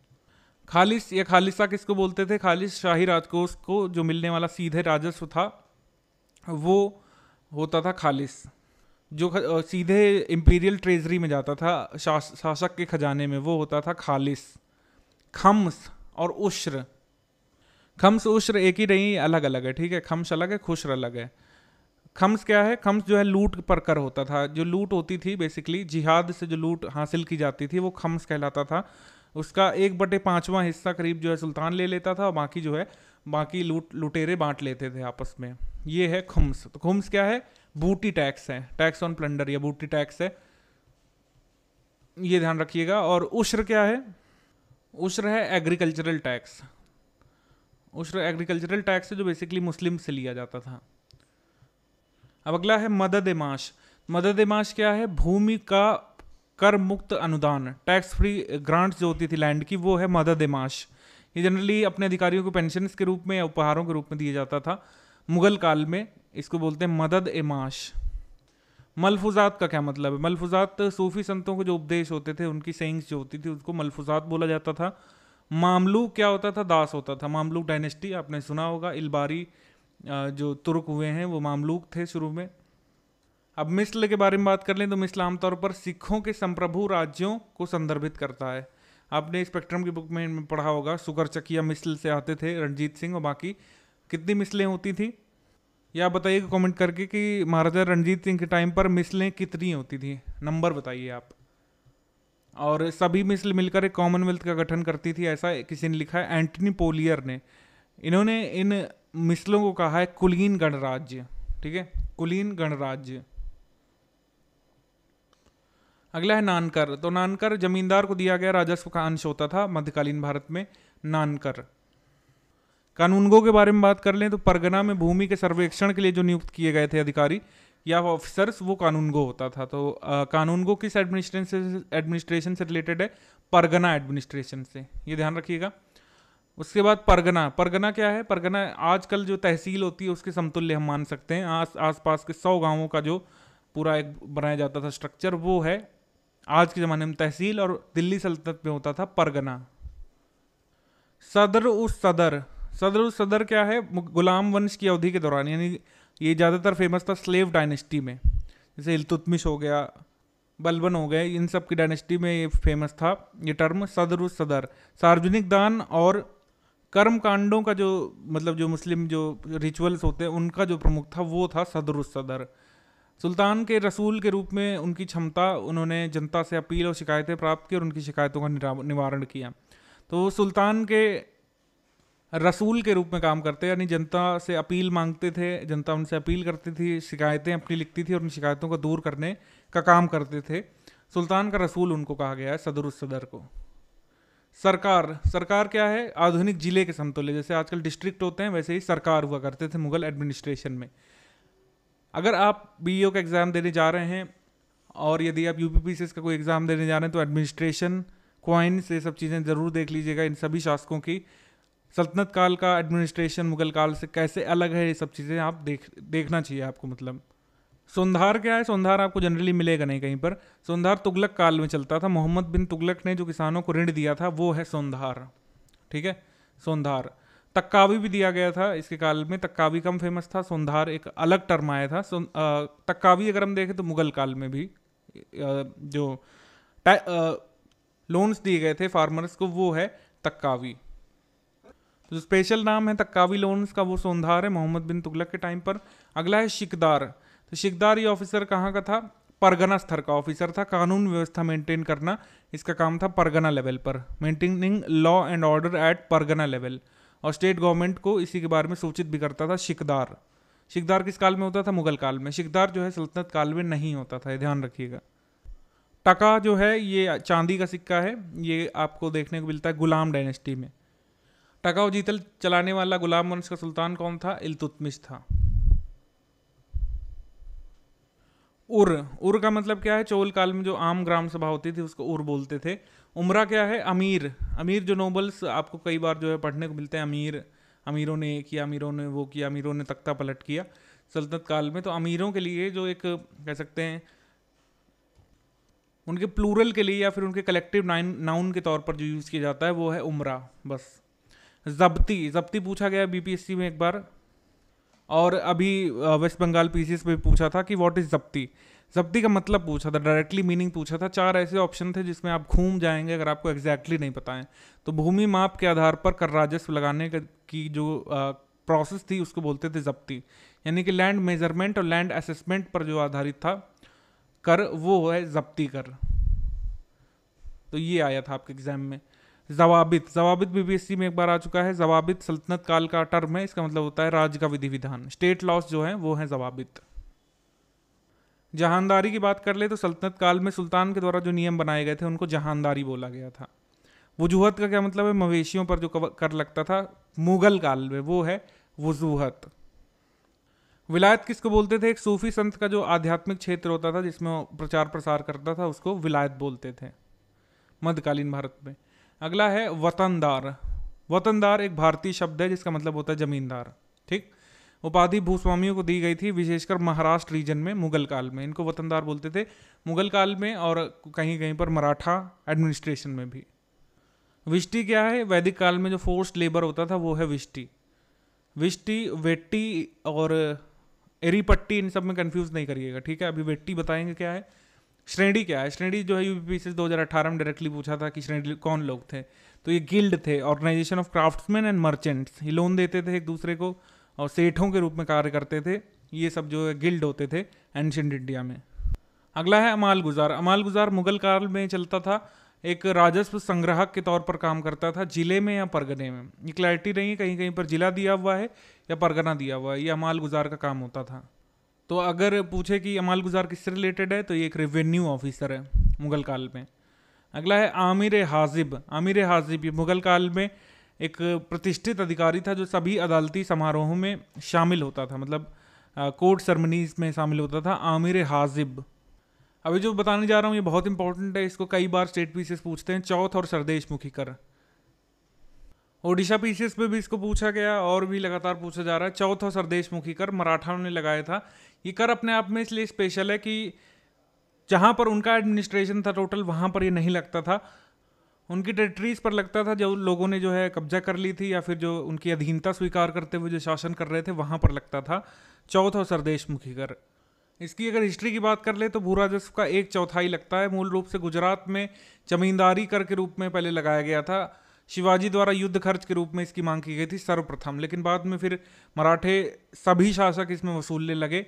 खालिस या खालिसा किसको बोलते थे? खालिस शाही राजकोष को जो मिलने वाला सीधे राजस्व था वो होता था खालिस। जो सीधे इंपीरियल ट्रेजरी में जाता था, शास, शासक के खजाने में, वो होता था खालिस। खम्स और उश्र, खम्स उश्र एक ही नहीं, अलग अलग है, ठीक है। खम्स अलग है, खुश्र अलग है। खम्स क्या है? खम्स जो है लूट पर कर होता था। जो लूट होती थी बेसिकली, जिहाद से जो लूट हासिल की जाती थी, वो खम्स कहलाता था। उसका एक बटे पाँचवा हिस्सा करीब जो है सुल्तान ले लेता था, और बाकी जो है बाकी लूट लुटेरे बांट लेते थे आपस में। ये है खुम्स। तो खुम्स क्या है? बूटी टैक्स है, टैक्स ऑन प्लंडर या बूटी टैक्स है, ये ध्यान रखिएगा। और उश्र क्या है? उश्र है एग्रीकल्चरल टैक्स। उश्र एग्रीकल्चरल टैक्स है जो बेसिकली मुस्लिम से लिया जाता था। अब अगला है मदद ए माश। मदद ए माश क्या है? भूमि का कर मुक्त अनुदान, टैक्स फ्री ग्रांट्स जो होती थी लैंड की, वो है मदद ए माश। ये जनरली अपने अधिकारियों को पेंशन के रूप में या उपहारों के रूप में दिया जाता था। मुगल काल में इसको बोलते हैं मदद ए माश। मलफूजात का क्या मतलब है? मलफूजात सूफी संतों को जो उपदेश होते थे, उनकी सेइंग्स जो होती थी, उसको मलफूजात बोला जाता था। मामलूक क्या होता था? दास होता था। मामलूक डायनेस्टी आपने सुना होगा, इलबारी जो तुर्क हुए हैं वो मामलूक थे शुरू में। अब मिस्र के बारे में बात कर लें तो मिस्र आमतौर पर सिखों के संप्रभु राज्यों को संदर्भित करता है। आपने स्पेक्ट्रम की बुक में पढ़ा होगा, सुकर चकिया मिस्र से आते थे रणजीत सिंह, और बाकी कितनी मिसलें होती थी? या बताइए कमेंट करके कि महाराजा रणजीत सिंह के टाइम पर मिसलें कितनी होती थी, नंबर बताइए आप। और सभी मिसल मिलकर एक कॉमनवेल्थ का गठन करती थी, ऐसा किसी ने लिखा है, एंटनी पोलियर ने। इन्होंने इन मिसलों को कहा है कुलीन गणराज्य, ठीक है, कुलीन गणराज्य। अगला है नानकर। तो नानकर जमींदार को दिया गया राजस्व का अंश होता था मध्यकालीन भारत में, नानकर। कानूनगो के बारे में बात कर लें तो परगना में भूमि के सर्वेक्षण के लिए जो नियुक्त किए गए थे अधिकारी या ऑफिसर्स, वो कानूनगो होता था। तो आ, कानूनगो किस एडमिनिस्ट्रेशन से एडमिनिस्ट्रेशन से रिलेटेड है? परगना एडमिनिस्ट्रेशन से, ये ध्यान रखिएगा। उसके बाद परगना। परगना क्या है? परगना आजकल जो तहसील होती है उसके समतुल्य हम मान सकते हैं। आस आस पास के सौ गाँवों का जो पूरा एक बनाया जाता था स्ट्रक्चर, वो है आज के ज़माने में तहसील, और दिल्ली सल्तनत में होता था परगना। सदर उस सदर, सदर उस सदर क्या है, गुलाम वंश की अवधि के दौरान, यानी ये ज़्यादातर फेमस था स्लेव डायनेस्टी में, जैसे इल्तुतमिश हो गया, बलबन हो गए, इन सब की डायनेस्टी में ये फेमस था ये टर्म सदर उस सदर। सार्वजनिक दान और कर्म कांडों का जो मतलब जो मुस्लिम जो रिचुअल्स होते हैं उनका जो प्रमुख था वो था सदर उस सदर। सुल्तान के रसूल के रूप में उनकी क्षमता, उन्होंने जनता से अपील और शिकायतें प्राप्त की और उनकी शिकायतों का निवारण किया। तो सुल्तान के रसूल के रूप में काम करते, यानी जनता से अपील मांगते थे, जनता उनसे अपील करती थी, शिकायतें अपनी लिखती थी और उन शिकायतों को दूर करने का काम करते थे। सुल्तान का रसूल उनको कहा गया है, सदर उस सदर को। सरकार, सरकार क्या है, आधुनिक जिले के समतुल्य, जैसे आजकल डिस्ट्रिक्ट होते हैं वैसे ही सरकार हुआ करते थे मुगल एडमिनिस्ट्रेशन में। अगर आप बीईओ का एग्ज़ाम देने जा रहे हैं और यदि आप यूपीपीसीएस का कोई एग्ज़ाम देने जा रहे हैं तो एडमिनिस्ट्रेशन, क्वाइंस, ये सब चीज़ें ज़रूर देख लीजिएगा इन सभी शासकों की। सल्तनत काल का एडमिनिस्ट्रेशन मुगल काल से कैसे अलग है, ये सब चीज़ें आप देख देखना चाहिए आपको। मतलब सोंधार क्या है, सोंधार आपको जनरली मिलेगा नहीं कहीं पर। सोंधार तुगलक काल में चलता था, मोहम्मद बिन तुगलक ने जो किसानों को ऋण दिया था वो है सोंधार, ठीक है, सोंधार। तक्कावी भी दिया गया था इसके काल में, तक्कावी कम फेमस था, सोंधार एक अलग टर्म आया था। तक्कावी अगर हम देखें तो मुगल काल में भी जो लोन्स दिए गए थे फार्मर्स को वो है तक्कावी। जो स्पेशल नाम है तक्कावी लोन्स का वो सोंधार है मोहम्मद बिन तुगलक के टाइम पर। अगला है शिकदार। तो शिकदार ये ऑफिसर कहाँ का था, परगना स्तर का ऑफिसर था, कानून व्यवस्था मेंटेन करना इसका काम था परगना लेवल पर, maintaining law and order at परगना लेवल, और स्टेट गवर्नमेंट को इसी के बारे में सूचित भी करता था। शिकदार, शिकदार किस काल में होता था, मुगल काल में। शिकदार जो है सल्तनत काल में नहीं होता था, ध्यान रखिएगा। टका जो है ये चांदी का सिक्का है, ये आपको देखने को मिलता है गुलाम डायनेस्टी में। टका जीतल चलाने वाला गुलाम वंश का सुल्तान कौन था, इल्तुतमिश था। उर, उर का मतलब क्या है, चोल काल में जो आम ग्राम सभा होती थी उसको उर बोलते थे। उमरा क्या है, अमीर, अमीर जो नोबल्स आपको कई बार जो है पढ़ने को मिलते हैं, अमीर, अमीरों ने ये किया, अमीरों ने वो किया, अमीरों ने तख्ता पलट किया सल्तनत काल में। तो अमीरों के लिए जो एक कह सकते हैं उनके प्लूरल के लिए या फिर उनके कलेक्टिव नाउन के तौर पर जो यूज़ किया जाता है वो है उमरा, बस। जब्ती, जब्ती पूछा गया बीपीएससी में एक बार, और अभी वेस्ट बंगाल पीसीएस में पूछा था कि व्हाट इज जब्ती। जब्ती का मतलब पूछा था, डायरेक्टली मीनिंग पूछा था। चार ऐसे ऑप्शन थे जिसमें आप घूम जाएंगे अगर आपको एग्जैक्टली नहीं पता है। तो भूमि माप के आधार पर कर राजस्व लगाने की जो प्रोसेस थी उसको बोलते थे जब्ती, यानी कि लैंड मेजरमेंट और लैंड असेसमेंट पर जो आधारित था कर, वो है जब्ती कर। तो ये आया था आपके एग्जाम में। जवाबित, जवाबित बीपीएससी में एक बार आ चुका है। जवाबित सल्तनत काल का टर्म है, इसका मतलब होता है राज्य का विधि विधान, स्टेट लॉस जो है वो है जवाबित। जहानदारी की बात कर ले तो सल्तनत काल में सुल्तान के द्वारा जो नियम बनाए गए थे उनको जहानदारी बोला गया था। वजूहत का क्या मतलब है, मवेशियों पर जो कर लगता था मुगल काल में वो है वजूहत। विलायत किसको बोलते थे, एक सूफी संत का जो आध्यात्मिक क्षेत्र होता था जिसमें प्रचार प्रसार करता था उसको विलायत बोलते थे मध्यकालीन भारत में। अगला है वतनदार। वतनदार एक भारतीय शब्द है जिसका मतलब होता है जमींदार, ठीक। उपाधि भूस्वामियों को दी गई थी विशेषकर महाराष्ट्र रीजन में मुगल काल में, इनको वतनदार बोलते थे मुगल काल में, और कहीं कहीं पर मराठा एडमिनिस्ट्रेशन में भी। विष्टि क्या है, वैदिक काल में जो फोर्स्ड लेबर होता था वो है विष्टि। विष्टि, वेट्टी और एरीपट्टी इन सब में कंफ्यूज नहीं करिएगा, ठीक है। अभी वेट्टी बताएंगे क्या है। श्रेणी क्या है, श्रेणी जो है यूपीपीसीएस दो हज़ार अठारह में डायरेक्टली पूछा था कि श्रेणी कौन लोग थे, तो ये गिल्ड थे, organisation of craftsmen and merchants. ये लोन देते थे एक दूसरे को और सेठों के रूप में कार्य करते थे, ये सब जो है गिल्ड होते थे एंशिएंट इंडिया में। अगला है अमाल गुजार। अमाल गुजार मुगल काल में चलता था, एक राजस्व संग्राहक के तौर पर काम करता था, जिले में या परगने में। ये क्लैरिटी नहीं है, कहीं कहीं पर जिला दिया हुआ है या परगना दिया हुआ है, ये अमाल गुजार का काम होता था। तो अगर पूछे कि अमाल गुजार किससे रिलेटेड है तो ये एक रेवेन्यू ऑफिसर है मुगल काल में। अगला है आमिर हाजिब। आमिर हाजिब ये मुगल काल में एक प्रतिष्ठित अधिकारी था जो सभी अदालती समारोहों में शामिल होता था, मतलब कोर्ट सेरेमनीज में शामिल होता था। आमिर हाजिब। अभी जो बताने जा रहा हूँ ये बहुत इंपॉर्टेंट है, इसको कई बार स्टेट पीसीएस पूछते हैं। चौथ और सरदेश मुखी कर। ओडिशा पीसीएस पे भी इसको पूछा गया और भी लगातार पूछा जा रहा है। चौथा सरदेशमुखी कर मराठाओं ने लगाया था। ये कर अपने आप में इसलिए स्पेशल है कि जहाँ पर उनका एडमिनिस्ट्रेशन था टोटल, वहाँ पर ये नहीं लगता था, उनकी टेरिटरीज पर लगता था जो लोगों ने जो है कब्जा कर ली थी या फिर जो उनकी अधीनता स्वीकार करते हुए जो शासन कर रहे थे वहाँ पर लगता था चौथा सरदेशमुखी कर। इसकी अगर हिस्ट्री की बात कर ले तो भू राजस्व का एक चौथाई लगता है। मूल रूप से गुजरात में जमींदारी कर के रूप में पहले लगाया गया था। शिवाजी द्वारा युद्ध खर्च के रूप में इसकी मांग की गई थी सर्वप्रथम, लेकिन बाद में फिर मराठे सभी शासक इसमें वसूलने लगे।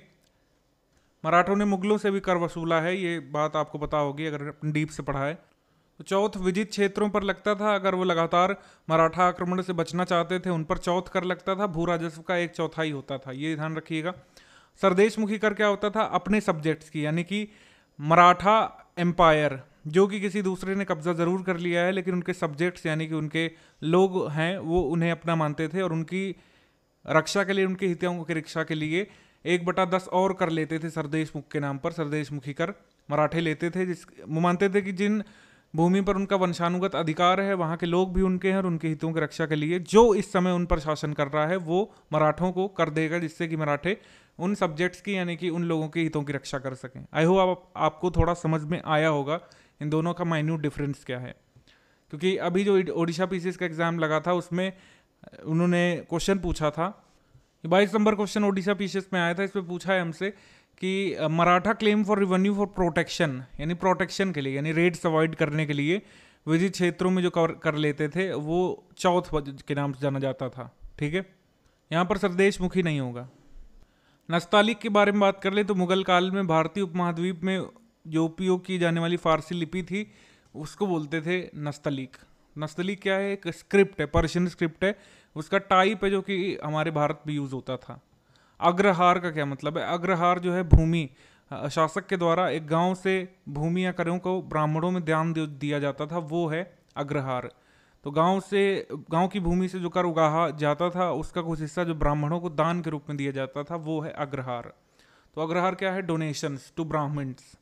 मराठों ने मुगलों से भी कर वसूला है, ये बात आपको पता होगी अगर डीप से पढ़ा है। तो चौथ विजित क्षेत्रों पर लगता था। अगर वो लगातार मराठा आक्रमण से बचना चाहते थे उन पर चौथ कर लगता था। भू राजस्व का एक चौथाई होता था, ये ध्यान रखिएगा। सरदेशमुखी कर क्या होता था? अपने सब्जेक्ट्स की, यानी कि मराठा एम्पायर जो कि किसी दूसरे ने कब्जा ज़रूर कर लिया है लेकिन उनके सब्जेक्ट्स यानी कि उनके लोग हैं वो उन्हें अपना मानते थे और उनकी रक्षा के लिए, उनके हितों की रक्षा के लिए एक बटा दस और कर लेते थे सरदेशमुख के नाम पर। सरदेशमुखी कर मराठे लेते थे, जिस वो मानते थे कि जिन भूमि पर उनका वंशानुगत अधिकार है वहाँ के लोग भी उनके हैं और उनके हितों की रक्षा के लिए जो इस समय उन पर शासन कर रहा है वो मराठों को कर देगा, जिससे कि मराठे उन सब्जेक्ट्स की यानी कि उन लोगों के हितों की रक्षा कर सकें। आई होप आप, आपको थोड़ा समझ में आया होगा इन दोनों का माइन्यूट डिफरेंस क्या है, क्योंकि अभी जो ओडिशा पीसीएस का एग्जाम लगा था उसमें उन्होंने क्वेश्चन पूछा था, बाईस नंबर क्वेश्चन ओडिशा पीसीएस में आया था। इसमें पूछा है हमसे कि Maratha claim for revenue for protection, यानी प्रोटेक्शन के लिए, यानी रेड्स अवॉइड करने के लिए विजित क्षेत्रों में जो कर, कर लेते थे वो चौथ के नाम से जाना जाता था। ठीक है, यहाँ पर सरदेशमुखी नहीं होगा। नस्तालिक के बारे में बात कर ले तो मुगल काल में भारतीय उपमहाद्वीप में जो उपयोग की जाने वाली फारसी लिपि थी उसको बोलते थे नस्तलीक। नस्तलीक क्या है? एक स्क्रिप्ट है, पर्शियन स्क्रिप्ट है, उसका टाइप है जो कि हमारे भारत में यूज़ होता था। अग्रहार का क्या मतलब है? अग्रहार जो है भूमि, शासक के द्वारा एक गांव से भूमि या करों को ब्राह्मणों में दान दिया जाता था, वो है अग्रहार। तो गांव से, गांव की भूमि से जो कर उगाहा जाता था उसका कुछ हिस्सा जो ब्राह्मणों को दान के रूप में दिया जाता था वो है अग्रहार। तो अग्रहार क्या है? Donations to brahmins.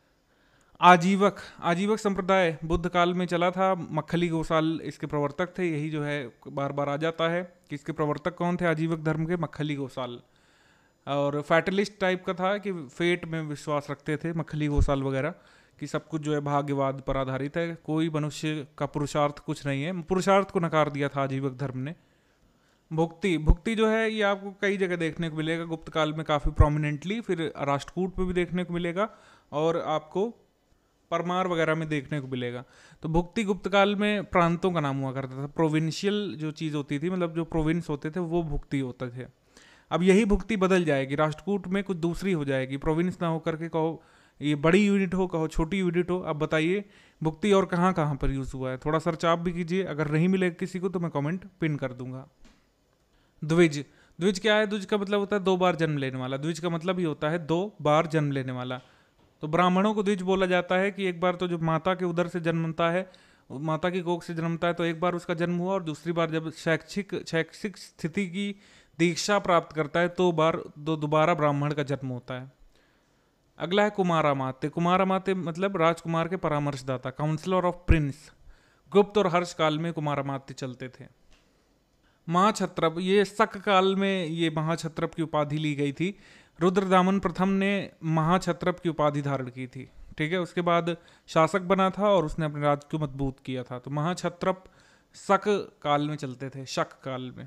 आजीवक, आजीवक संप्रदाय बुद्ध काल में चला था। मक्खली गोसाल इसके प्रवर्तक थे। यही जो है बार बार आ जाता है कि इसके प्रवर्तक कौन थे आजीवक धर्म के? मक्खली गोसाल। और फैटलिस्ट टाइप का था कि फेट में विश्वास रखते थे मक्खली गोसाल वगैरह, कि सब कुछ जो है भाग्यवाद पर आधारित है, कोई मनुष्य का पुरुषार्थ कुछ नहीं है। पुरुषार्थ को नकार दिया था आजीवक धर्म ने। भुक्ति, भुक्ति जो है ये आपको कई जगह देखने को मिलेगा गुप्त काल में काफ़ी प्रोमिनेंटली, फिर राष्ट्रकूट पे भी देखने को मिलेगा और आपको परमार वगैरह में देखने को मिलेगा। तो भुक्ति गुप्त काल में प्रांतों का नाम हुआ करता था। प्रोविंशियल जो चीज़ होती थी, मतलब जो प्रोविंस होते थे वो भुक्ति होते थे। अब यही भुक्ति बदल जाएगी, राष्ट्रकूट में कुछ दूसरी हो जाएगी। प्रोविंस ना होकर के कहो ये बड़ी यूनिट हो, कहो छोटी यूनिट हो। अब बताइए भुक्ति और कहाँ कहाँ पर यूज़ हुआ है? थोड़ा सर्च आप भी कीजिए, अगर नहीं मिलेगा किसी को तो मैं कमेंट पिन कर दूंगा। द्विज, द्विज क्या है? द्विज का मतलब होता है दो बार जन्म लेने वाला। द्विज का मतलब ही होता है दो बार जन्म लेने वाला। तो ब्राह्मणों को द्विज बोला जाता है कि एक बार तो जो माता के उदर से जन्मता है, माता की कोख से जन्मता है, तो एक बार उसका जन्म हुआ और दूसरी बार जब शैक्षिक शैक्षिक स्थिति की दीक्षा प्राप्त करता है तो बार दो दोबारा ब्राह्मण का जन्म होता है। अगला है कुमारामात्य। कुमारामात्य मतलब राजकुमार के परामर्शदाता, काउंसलर ऑफ प्रिंस। गुप्त और हर्ष काल में कुमारामात्य चलते थे। महाक्षत्रप, ये शक काल में ये महाक्षत्रप की उपाधि ली गई थी। रुद्रदामन प्रथम ने महाक्षत्रप की उपाधि धारण की थी। ठीक है, उसके बाद शासक बना था और उसने अपने राज्य को मजबूत किया था। तो महाक्षत्रप शक काल में चलते थे, शक काल में।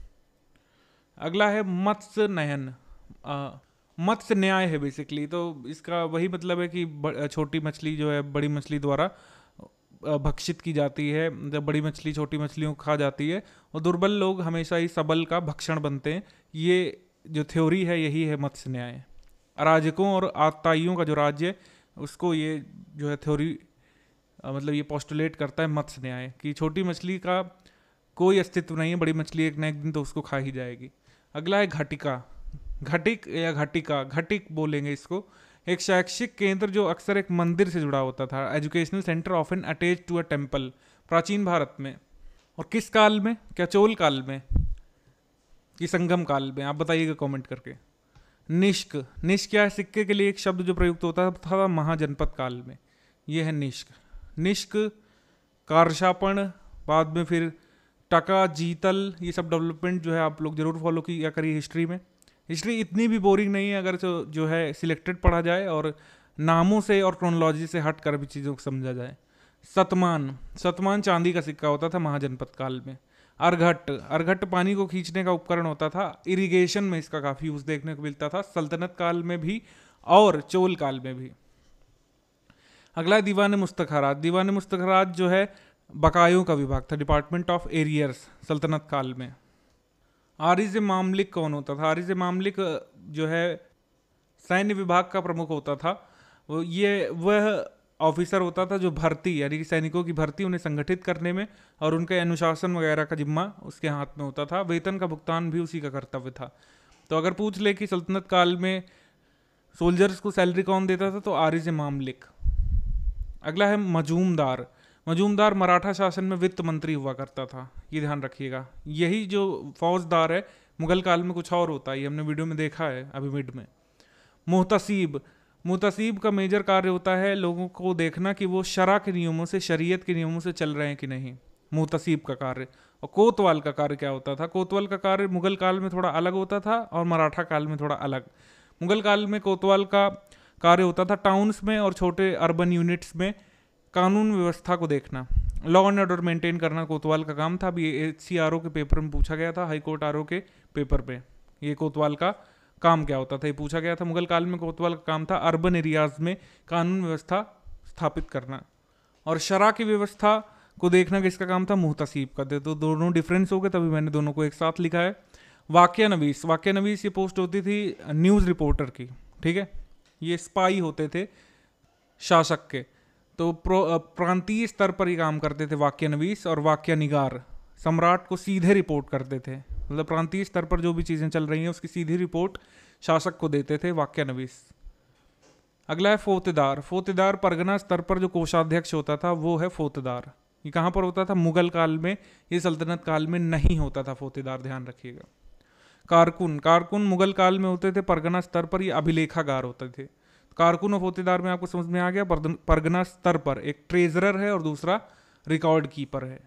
अगला है मत्स्य नयन, मत्स्य न्याय है बेसिकली। तो इसका वही मतलब है कि छोटी मछली जो है बड़ी मछली द्वारा भक्षित की जाती है, जब बड़ी मछली छोटी मछलियों को खा जाती है और दुर्बल लोग हमेशा ही सबल का भक्षण बनते हैं। ये जो थ्योरी है यही है मत्स्य न्याय। अराजकों और आताइयों का जो राज्य है उसको ये जो है थ्योरी मतलब ये पोस्टुलेट करता है मत्स्य न्याय, कि छोटी मछली का कोई अस्तित्व नहीं है, बड़ी मछली एक न एक दिन तो उसको खा ही जाएगी। अगला है घटिका, घटिक या घटिका, घटिक बोलेंगे इसको। एक शैक्षिक केंद्र जो अक्सर एक मंदिर से जुड़ा होता था। Educational centre often attached to a temple, प्राचीन भारत में। और किस काल में? क्या चोल काल में कि संगम काल में? आप बताइएगा कमेंट करके। निष्क, निष्क क्या है? सिक्के के लिए एक शब्द जो प्रयुक्त होता था महाजनपद काल में, ये है निष्क। निष्क, कारशापण, बाद में फिर टका, जीतल, ये सब डेवलपमेंट जो है आप लोग जरूर फॉलो किया करिए हिस्ट्री में। हिस्ट्री इतनी भी बोरिंग नहीं है अगर जो जो है सिलेक्टेड पढ़ा जाए और नामों से और क्रोनोलॉजी से हट कर भी चीज़ों को समझा जाए। सतमान, सतमान चांदी का सिक्का होता था महाजनपद काल में। अर्घट, अर्घट पानी को खींचने का उपकरण होता था। इरिगेशन में इसका काफ़ी यूज़ देखने को मिलता था, सल्तनत काल में भी और चोल काल में भी। अगला है दीवान मुस्तखरात। दीवान मुस्तखरात जो है बकायों का विभाग था, डिपार्टमेंट ऑफ एरियर्स, सल्तनत काल में। आरिज मामलिक कौन होता था? आरिज मामलिक जो है सैन्य विभाग का प्रमुख होता था। वो ये वह ऑफिसर होता था जो भर्ती यानी कि सैनिकों की भर्ती, उन्हें संगठित करने में और उनके अनुशासन वगैरह का जिम्मा उसके हाथ में होता था। वेतन का भुगतान भी उसी का कर्तव्य था। तो अगर पूछ ले कि सल्तनत काल में सोल्जर्स को सैलरी कौन देता था, तो आरिज मामलिक। अगला है मजूमदार। मजूमदार मराठा शासन में वित्त मंत्री हुआ करता था, ये ध्यान रखिएगा। यही जो फौजदार है मुगल काल में कुछ और होता है, ये हमने वीडियो में देखा है अभी मिड में। मुहतसीब, मुहतसीब का मेजर कार्य होता है लोगों को देखना कि वो शरा के नियमों से, शरीयत के नियमों से चल रहे हैं कि नहीं, मुहतसीब का कार्य। और कोतवाल का कार्य क्या होता था? कोतवाल का कार्य मुगल काल में थोड़ा अलग होता था और मराठा काल में थोड़ा अलग। मुगल काल में कोतवाल का कार्य होता था टाउन्स में और छोटे अर्बन यूनिट्स में कानून व्यवस्था को देखना, लॉ एंड ऑर्डर मेंटेन करना कोतवाल का काम था। अभी एच सी आर ओ के पेपर में पूछा गया था, हाई कोर्ट आर ओ के पेपर में, ये कोतवाल का काम क्या होता था ये पूछा गया था। मुगल काल में कोतवाल का काम था अर्बन एरियाज में कानून व्यवस्था स्थापित करना। और शरा की व्यवस्था को देखना किसका काम था? मुहतसीब का। तो दोनों डिफरेंस हो गए, तभी मैंने दोनों को एक साथ लिखा है। वाक्य नवीस, वाक्य नवीस ये पोस्ट होती थी न्यूज़ रिपोर्टर की, ठीक है। ये स्पाई होते थे शासक के, तो प्रांतीय स्तर पर ही काम करते थे वाक्य नवीस। और वाक्य निगार सम्राट को सीधे रिपोर्ट करते थे, मतलब प्रांतीय स्तर पर जो भी चीज़ें चल रही हैं उसकी सीधी रिपोर्ट शासक को देते थे वाक्य नवीस। अगला है फौतेदार। फौतेदार परगना स्तर पर जो कोषाध्यक्ष होता था वो है फौतेदार। ये कहाँ पर होता था? मुगल काल में, ये सल्तनत काल में नहीं होता था फौतेदार, ध्यान रखिएगा। कारकुन, कारकुन मुगल काल में होते थे परगना स्तर पर, ये अभिलेखागार होते थे। कारकुन और फौतेदार में आपको समझ में आ गया। परगना स्तर पर एक ट्रेजरर है और दूसरा रिकॉर्ड कीपर है।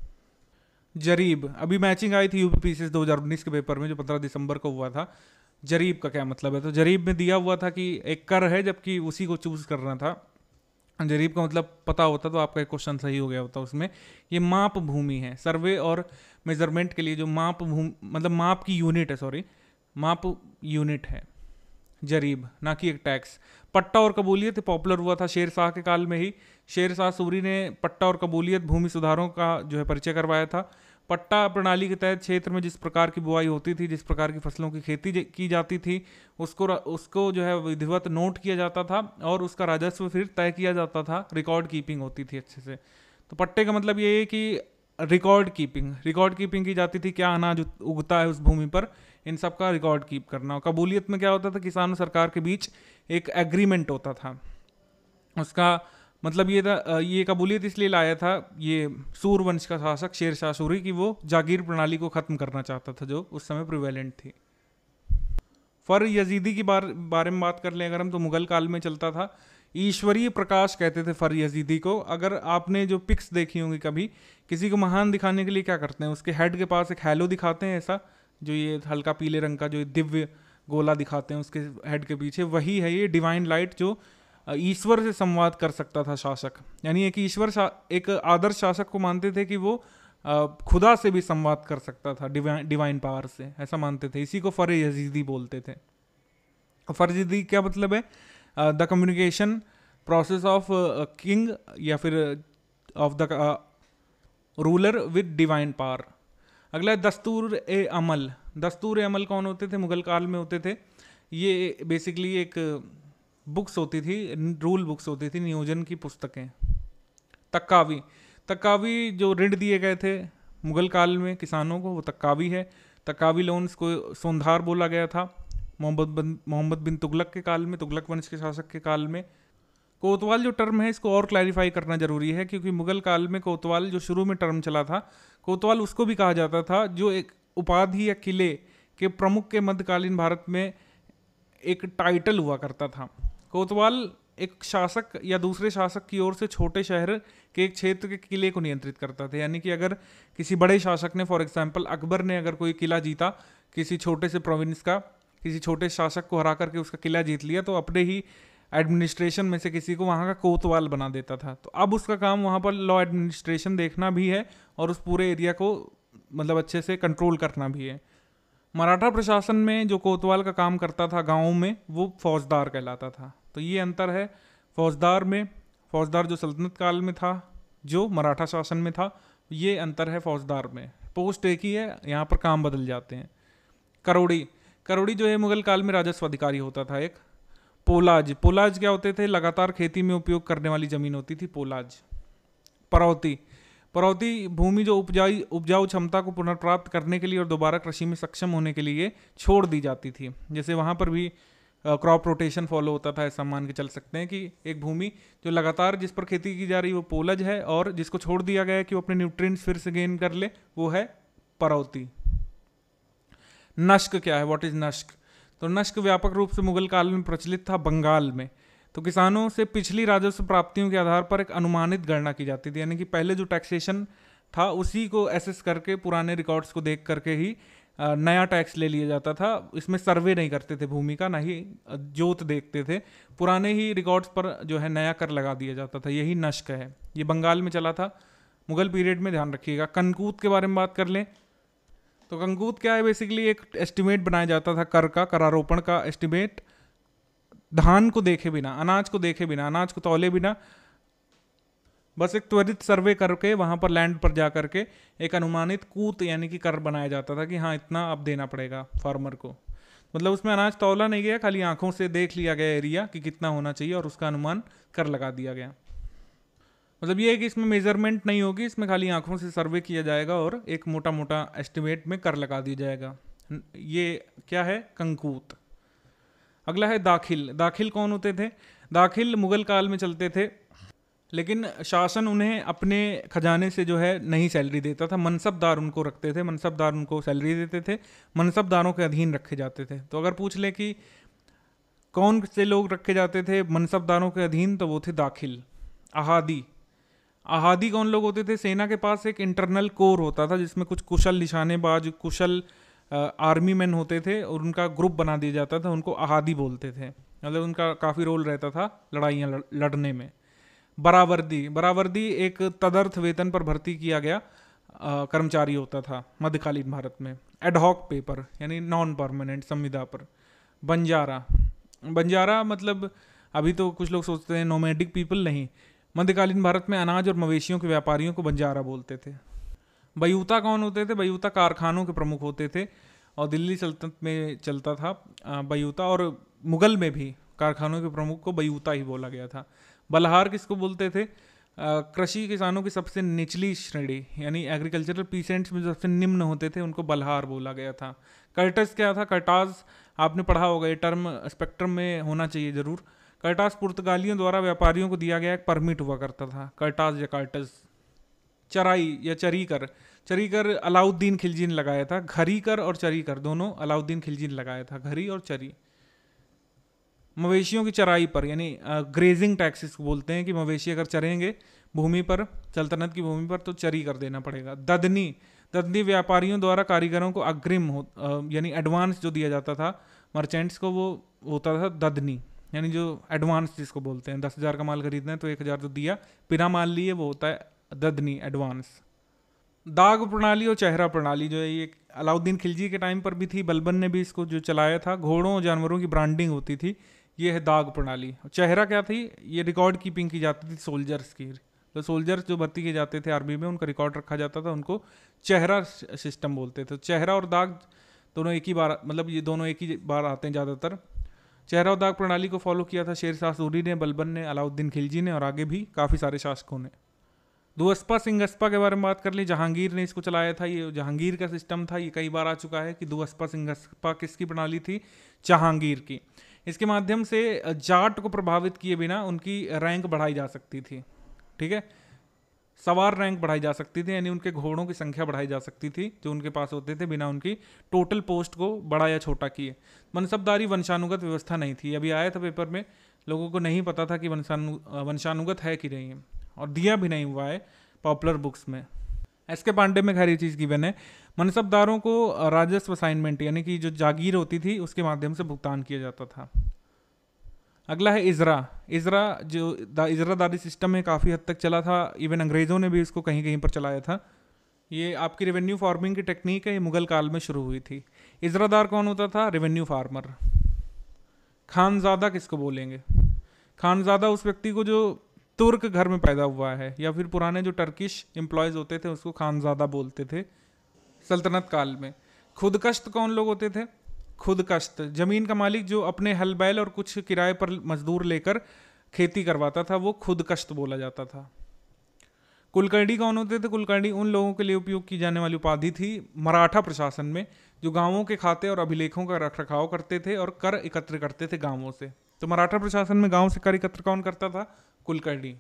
जरीब, अभी मैचिंग आई थी यूपी पीसीएस दो हज़ार उन्नीस के पेपर में जो पंद्रह दिसंबर को हुआ था। जरीब का क्या मतलब है? तो जरीब में दिया हुआ था कि एक कर है जबकि उसी को चूज करना था। जरीब का मतलब पता होता तो आपका एक क्वेश्चन सही हो गया होता उसमें। ये माप भूमि है, सर्वे और मेजरमेंट के लिए जो माप भूमि, मतलब माप की यूनिट है, सॉरी माप यूनिट है जरीब, ना कि एक टैक्स। पट्टा और कबूलियत पॉपुलर हुआ था शेर शाह के काल में ही। शेर शाह सूरी ने पट्टा और कबूलियत भूमि सुधारों का जो है परिचय करवाया था। पट्टा प्रणाली के तहत क्षेत्र में जिस प्रकार की बुआई होती थी, जिस प्रकार की फसलों की खेती की जाती थी, उसको उसको जो है विधिवत नोट किया जाता था और उसका राजस्व फिर तय किया जाता था। रिकॉर्ड कीपिंग होती थी अच्छे से। तो पट्टे का मतलब ये है कि रिकॉर्ड कीपिंग रिकॉर्ड कीपिंग की जाती थी, क्या अनाज उगता है उस भूमि पर, इन सब का रिकॉर्ड कीप करना। कबूलियत में क्या होता था? किसान और सरकार के बीच एक एग्रीमेंट होता था। उसका मतलब ये था, ये कबूलियत इसलिए लाया था ये सूरवंश का शासक शेर शाह सूरी की, वो जागीर प्रणाली को खत्म करना चाहता था जो उस समय प्रिवेलेंट थी। फर यजीदी की बार, बारे में बात कर लें अगर हम, तो मुगल काल में चलता था। ईश्वरीय प्रकाश कहते थे फर यजीदी को। अगर आपने जो पिक्स देखी होंगी कभी, किसी को महान दिखाने के लिए क्या करते हैं, उसके हेड के पास एक हैलो दिखाते हैं, ऐसा जो ये हल्का पीले रंग का जो दिव्य गोला दिखाते हैं उसके हेड के पीछे, वही है ये डिवाइन लाइट जो ईश्वर से संवाद कर सकता था शासक। यानी एक ईश्वर एक आदर्श शासक को मानते थे कि वो खुदा से भी संवाद कर सकता था, डिवाइन डिवाइन पावर से, ऐसा मानते थे। इसी को फर यजीदी बोलते थे। फर यजीदी क्या मतलब है? The communication process of king या फिर of the ruler with divine power. अगला है दस्तूर ए अमल। दस्तूर ए अमल कौन होते थे? मुगल काल में होते थे। ये बेसिकली एक बुक्स होती थी, रूल बुक्स होती थी, नियोजन की पुस्तकें। तक्कावी, तक्कावी जो ऋण दिए गए थे मुगल काल में किसानों को, वो तक्कावी है। तक्कावी लोन्स को सोंधार बोला गया था मोहम्मद बिन मोहम्मद बिन तुगलक के काल में, तुगलक वंश के शासक के काल में। कोतवाल जो टर्म है इसको और क्लैरिफाई करना जरूरी है, क्योंकि मुगल काल में कोतवाल जो शुरू में टर्म चला था, कोतवाल उसको भी कहा जाता था जो एक उपाधि या किले के प्रमुख के मध्यकालीन भारत में एक टाइटल हुआ करता था। कोतवाल एक शासक या दूसरे शासक की ओर से छोटे शहर के एक क्षेत्र के किले को नियंत्रित करता था। यानी कि अगर किसी बड़े शासक ने, फॉर एग्जाम्पल अकबर ने अगर कोई किला जीता किसी छोटे से प्रोविंस का, किसी छोटे शासक को हरा करके उसका किला जीत लिया, तो अपने ही एडमिनिस्ट्रेशन में से किसी को वहाँ का कोतवाल बना देता था। तो अब उसका काम वहाँ पर लॉ एडमिनिस्ट्रेशन देखना भी है और उस पूरे एरिया को मतलब अच्छे से कंट्रोल करना भी है। मराठा प्रशासन में जो कोतवाल का काम करता था गाँव में, वो फौजदार कहलाता था। तो ये अंतर है फौजदार में, फौजदार जो सल्तनत काल में था, जो मराठा शासन में था, ये अंतर है फौजदार में। पोस्ट एक ही है, यहाँ पर काम बदल जाते हैं। करोड़ी, करोड़ी जो है मुगल काल में राजस्व अधिकारी होता था एक। पोलाज, पोलाज क्या होते थे? लगातार खेती में उपयोग करने वाली जमीन होती थी पोलाज। परौती, परौती भूमि जो उपजाई उपजाऊ क्षमता को पुनर्प्राप्त करने के लिए और दोबारा कृषि में सक्षम होने के लिए छोड़ दी जाती थी। जैसे वहाँ पर भी क्रॉप रोटेशन फॉलो होता था, ऐसा मान के चल सकते हैं कि एक भूमि जो लगातार जिस पर खेती की जा रही है वो पोलज है, और जिसको छोड़ दिया गया है कि वो अपने न्यूट्रिएंट्स फिर से गेन कर ले, वो है परौती। नष्क क्या है? व्हाट इज नष्क? तो नष्क व्यापक रूप से मुगल काल में प्रचलित था बंगाल में। तो किसानों से पिछली राजस्व प्राप्तियों के आधार पर एक अनुमानित गणना की जाती थी। यानी कि पहले जो टैक्सेशन था उसी को एसेस करके, पुराने रिकॉर्ड्स को देख करके ही नया टैक्स ले लिया जाता था। इसमें सर्वे नहीं करते थे भूमि का, ना ही जोत देखते थे, पुराने ही रिकॉर्ड्स पर जो है नया कर लगा दिया जाता था। यही नष्क है, ये बंगाल में चला था मुगल पीरियड में, ध्यान रखिएगा। कंकूत के बारे में बात कर लें तो कंकूत क्या है? बेसिकली एक एस्टिमेट बनाया जाता था कर का, करारोपण का एस्टिमेट, धान को देखे बिना, अनाज को देखे बिना, अनाज को तौले बिना, बस एक त्वरित सर्वे करके वहाँ पर लैंड पर जा करके एक अनुमानित कूत यानी कि कर बनाया जाता था कि हाँ इतना अब देना पड़ेगा फार्मर को। मतलब उसमें अनाज तौला नहीं गया, खाली आंखों से देख लिया गया एरिया कि कितना होना चाहिए और उसका अनुमान कर लगा दिया गया। मतलब ये है कि इसमें मेजरमेंट नहीं होगी, इसमें खाली आंखों से सर्वे किया जाएगा और एक मोटा मोटा एस्टिमेट में कर लगा दिया जाएगा। ये क्या है? कंकूत। अगला है दाखिल। दाखिल कौन होते थे? दाखिल मुगल काल में चलते थे, लेकिन शासन उन्हें अपने खजाने से जो है नहीं सैलरी देता था, मनसबदार उनको रखते थे, मनसबदार उनको सैलरी देते थे, मनसबदारों के अधीन रखे जाते थे। तो अगर पूछ ले कि कौन से लोग रखे जाते थे मनसबदारों के अधीन, तो वो थे दाखिल। आहादी, आहादी कौन लोग होते थे? सेना के पास एक इंटरनल कोर होता था जिसमें कुछ कुशल निशानेबाज, कुशल आर्मी मैन होते थे और उनका ग्रुप बना दिया जाता था, उनको आहादी बोलते थे। मतलब उनका काफ़ी रोल रहता था लड़ाइयाँ लड़, लड़ने में। बरावर्दी, बरावर्दी एक तदर्थ वेतन पर भर्ती किया गया आ, कर्मचारी होता था मध्यकालीन भारत में। एडहॉक पेपर यानी नॉन परमानेंट संविदा पर। बंजारा, बंजारा मतलब अभी तो कुछ लोग सोचते हैं नोमैडिक पीपल, नहीं, मध्यकालीन भारत में अनाज और मवेशियों के व्यापारियों को बंजारा बोलते थे। बयूता कौन होते थे? बयूता कारखानों के प्रमुख होते थे और दिल्ली सल्तनत में चलता था बयूता, और मुगल में भी कारखानों के प्रमुख को बयूता ही बोला गया था। बलहार किसको बोलते थे? कृषि किसानों की सबसे निचली श्रेणी यानी एग्रीकल्चरल पीसेंट्स में सबसे निम्न होते थे, उनको बलहार बोला गया था। कर्टस क्या था? कर्टाज आपने पढ़ा होगा, ये टर्म स्पेक्ट्रम में होना चाहिए जरूर। कर्टास पुर्तगालियों द्वारा व्यापारियों को दिया गया एक परमिट हुआ करता था, कर्टास या कर्टस। चराई या चरीकर, चरीकर अलाउद्दीन खिलजी ने लगाया था। घरीकर और चरीकर दोनों अलाउद्दीन खिलजी ने लगाया था, घरी और चरी। मवेशियों की चराई पर यानी ग्रेजिंग टैक्सेस बोलते हैं कि मवेशी अगर चरेंगे भूमि पर, सल्तनत की भूमि पर, तो चरी कर देना पड़ेगा। ददनी, ददनी व्यापारियों द्वारा कारीगरों को अग्रिम हो यानी एडवांस जो दिया जाता था मर्चेंट्स को, वो होता था ददनी, यानी जो एडवांस जिसको बोलते हैं। दस हज़ार का माल खरीदना है तो एक हज़ार तो दिया, बिना माल लिए, वो होता है ददनी, एडवांस। दाग प्रणाली और चेहरा प्रणाली जो है ये अलाउद्दीन खिलजी के टाइम पर भी थी, बलबन ने भी इसको जो चलाया था। घोड़ों और जानवरों की ब्रांडिंग होती थी, ये है दाग प्रणाली। चेहरा क्या थी? ये रिकॉर्ड कीपिंग की जाती थी सोल्जर्स की, तो सोल्जर्स जो भर्ती किए जाते थे आर्मी में उनका रिकॉर्ड रखा जाता था, उनको चेहरा सिस्टम बोलते थे। चेहरा और दाग दोनों एक ही बार, मतलब ये दोनों एक ही बार आते हैं ज़्यादातर। चेहरा और दाग प्रणाली को फॉलो किया था शेर शाह सूरी ने, बलबन ने, अलाउद्दीन खिलजी ने और आगे भी काफ़ी सारे शासकों ने। दुअस्पा सिंगस्पा के बारे में बात कर ली, जहांगीर ने इसको चलाया था, ये जहांगीर का सिस्टम था। ये कई बार आ चुका है कि दुअस्पा सिंगस्पा किसकी प्रणाली थी? जहांगीर की। इसके माध्यम से जाट को प्रभावित किए बिना उनकी रैंक बढ़ाई जा सकती थी, ठीक है, सवार रैंक बढ़ाई जा सकती थी, यानी उनके घोड़ों की संख्या बढ़ाई जा सकती थी जो उनके पास होते थे, बिना उनकी टोटल पोस्ट को बड़ा या छोटा किए। मनसबदारी वंशानुगत व्यवस्था नहीं थी, अभी आया था पेपर में। लोगों को नहीं पता था कि वंशानु वंशानुगत है कि नहीं है, और दिया भी नहीं हुआ है पॉपुलर बुक्स में। एस के पांडे में खैर ये चीज़ गिवन है। मनसबदारों को राजस्व असाइनमेंट यानी कि जो जागीर होती थी उसके माध्यम से भुगतान किया जाता था। अगला है इजरा। इजरा जो दा इजरादारी सिस्टम है काफ़ी हद तक चला था, इवन अंग्रेज़ों ने भी इसको कहीं कहीं पर चलाया था। ये आपकी रेवेन्यू फार्मिंग की टेक्निक है, ये मुगल काल में शुरू हुई थी। इजरादार कौन होता था? Revenue farmer. खानज़ादा किसको बोलेंगे? खानज़ादा उस व्यक्ति को जो तुर्क घर में पैदा हुआ है, या फिर पुराने जो टर्किश एम्प्लॉयज़ होते थे उसको खानज़ादा बोलते थे सल्तनत काल में। खुदकश्त कौन लोग होते थे? खुदकश्त जमीन का मालिक जो अपने हल बैल और कुछ किराए पर मजदूर लेकर खेती करवाता था, वो खुदकश्त बोला जाता था। कुलकर्णी कौन होते थे? कुलकर्णी उन लोगों के लिए उपयोग की जाने वाली उपाधि थी मराठा प्रशासन में, जो गांवों के खाते और अभिलेखों का रख रखाव करते थे और कर एकत्र करते थे गांवों से। तो मराठा प्रशासन में गांव से कर एकत्र कौन करता था? कुलकर्णी।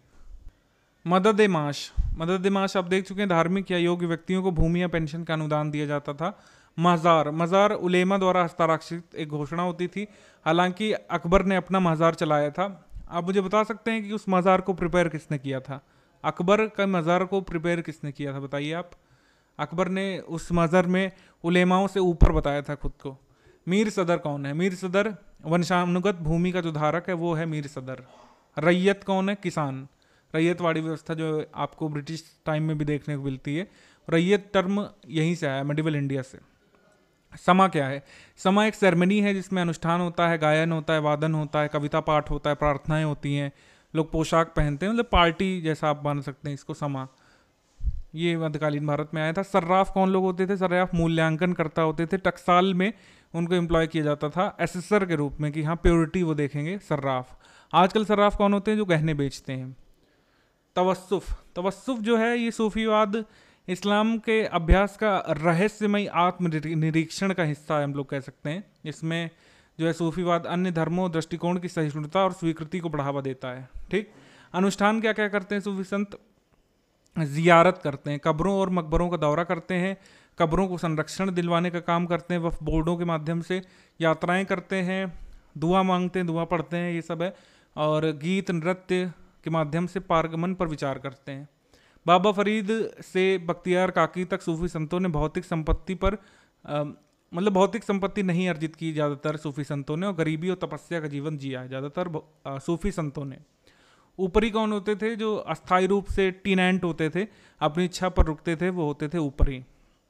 मदद ए माश। मदद ए माश आप देख चुके हैं, धार्मिक या योग्य व्यक्तियों को भूमि या पेंशन का अनुदान दिया जाता था। मजार। मजार उलेमा द्वारा हस्ताक्षरित एक घोषणा होती थी, हालांकि अकबर ने अपना मजार चलाया था। आप मुझे बता सकते हैं कि उस मजार को प्रिपेयर किसने किया था? अकबर का मज़ार को प्रिपेयर किसने किया था, बताइए आप। अकबर ने उस मज़ार में उलेमाओं से ऊपर बताया था खुद को। मीर सदर कौन है? मीर सदर वंशानुगत भूमि का जो धारक है वो है मीर सदर। रैयत कौन है? किसान। रैयतवाड़ी व्यवस्था जो आपको ब्रिटिश टाइम में भी देखने को मिलती है, रैयत टर्म यहीं से आया, मेडिवल इंडिया से। समा क्या है? समा एक सेरेमनी है जिसमें अनुष्ठान होता है, गायन होता है, वादन होता है, कविता पाठ होता है, प्रार्थनाएं होती हैं, लोग पोशाक पहनते हैं, मतलब पार्टी जैसा आप मान सकते हैं इसको, समा। ये मध्यकालीन भारत में आया था। सर्राफ कौन लोग होते थे? सर्राफ मूल्यांकन करता होते थे, टकसाल में उनको एम्प्लॉय किया जाता था एसेसर के रूप में, कि हाँ प्योरिटी वो देखेंगे, सर्राफ। आजकल सर्राफ कौन होते हैं? जो गहने बेचते हैं। तवस्सुफ। तवस्सुफ जो है ये सूफीवाद इस्लाम के अभ्यास का रहस्यमय आत्म निरीक्षण का हिस्सा है, हम लोग कह सकते हैं। इसमें जो है सूफीवाद अन्य धर्मों दृष्टिकोण की सहिष्णुता और स्वीकृति को बढ़ावा देता है। ठीक। अनुष्ठान क्या क्या करते हैं सूफी संत? जियारत करते हैं, कब्रों और मकबरों का दौरा करते हैं, कब्रों को संरक्षण दिलवाने का काम करते हैं, वफ बोर्डों के माध्यम से यात्राएं करते हैं, दुआ मांगते हैं, दुआ पढ़ते हैं, ये सब है। और गीत नृत्य के माध्यम से पारगमन पर विचार करते हैं। बाबा फरीद से बख्तियार काकी तक सूफी संतों ने भौतिक संपत्ति पर आ, मतलब भौतिक संपत्ति नहीं अर्जित की ज़्यादातर सूफी संतों ने, और गरीबी और तपस्या का जीवन जिया है ज़्यादातर सूफी संतों ने। ऊपरी कौन होते थे? जो अस्थायी रूप से टीनेंट होते थे, अपनी इच्छा पर रुकते थे, वो होते थे ऊपरी।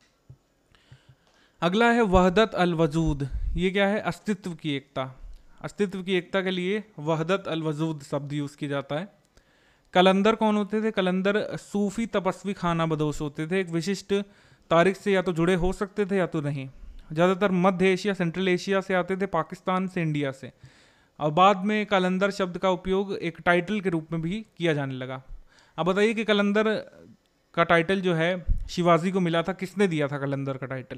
अगला है वहदत अल वजूद। ये क्या है? अस्तित्व की एकता। अस्तित्व की एकता के लिए वहदत अल वजूद शब्द यूज़ किया जाता है। कलंदर कौन होते थे? कलंदर सूफी तपस्वी खाना बदोश होते थे, एक विशिष्ट तारीख से या तो जुड़े हो सकते थे या तो नहीं। ज़्यादातर मध्य एशिया, सेंट्रल एशिया से आते थे, पाकिस्तान से, इंडिया से। और बाद में कलंदर शब्द का उपयोग एक टाइटल के रूप में भी किया जाने लगा। अब बताइए कि कलंदर का टाइटल जो है शिवाजी को मिला था, किसने दिया था कलंदर का टाइटल?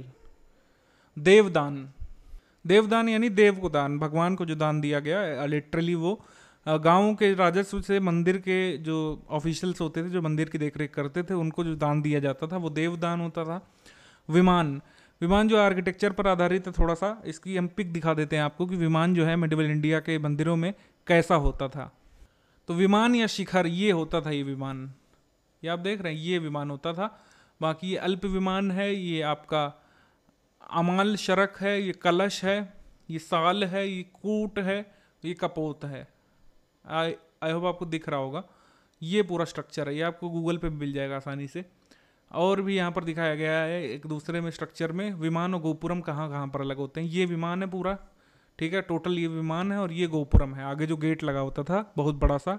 देवदान। देवदान यानी देव को दान, भगवान को जो दान दिया गया, लिटरली वो गाँव के राजस्व से मंदिर के जो ऑफिशियल्स होते थे, जो मंदिर की देखरेख करते थे, उनको जो दान दिया जाता था वो देवदान होता था। विमान। विमान जो आर्किटेक्चर पर आधारित है थोड़ा सा, इसकी हम पिक दिखा देते हैं आपको कि विमान जो है मेडिवल इंडिया के मंदिरों में कैसा होता था। तो विमान या शिखर, ये होता था ये विमान, ये आप देख रहे हैं, ये विमान होता था। बाकी ये अल्प विमान है, ये आपका अमाल शरक है, ये कलश है, ये साल है, ये कूट है, ये कपोत है। आई आई होप आपको दिख रहा होगा। ये पूरा स्ट्रक्चर है, ये आपको गूगल पे मिल जाएगा आसानी से। और भी यहाँ पर दिखाया गया है एक दूसरे में स्ट्रक्चर में विमान और गोपुरम कहाँ कहाँ पर अलग होते हैं। ये विमान है पूरा, ठीक है, टोटल ये विमान है, और ये गोपुरम है, आगे जो गेट लगा होता था बहुत बड़ा सा।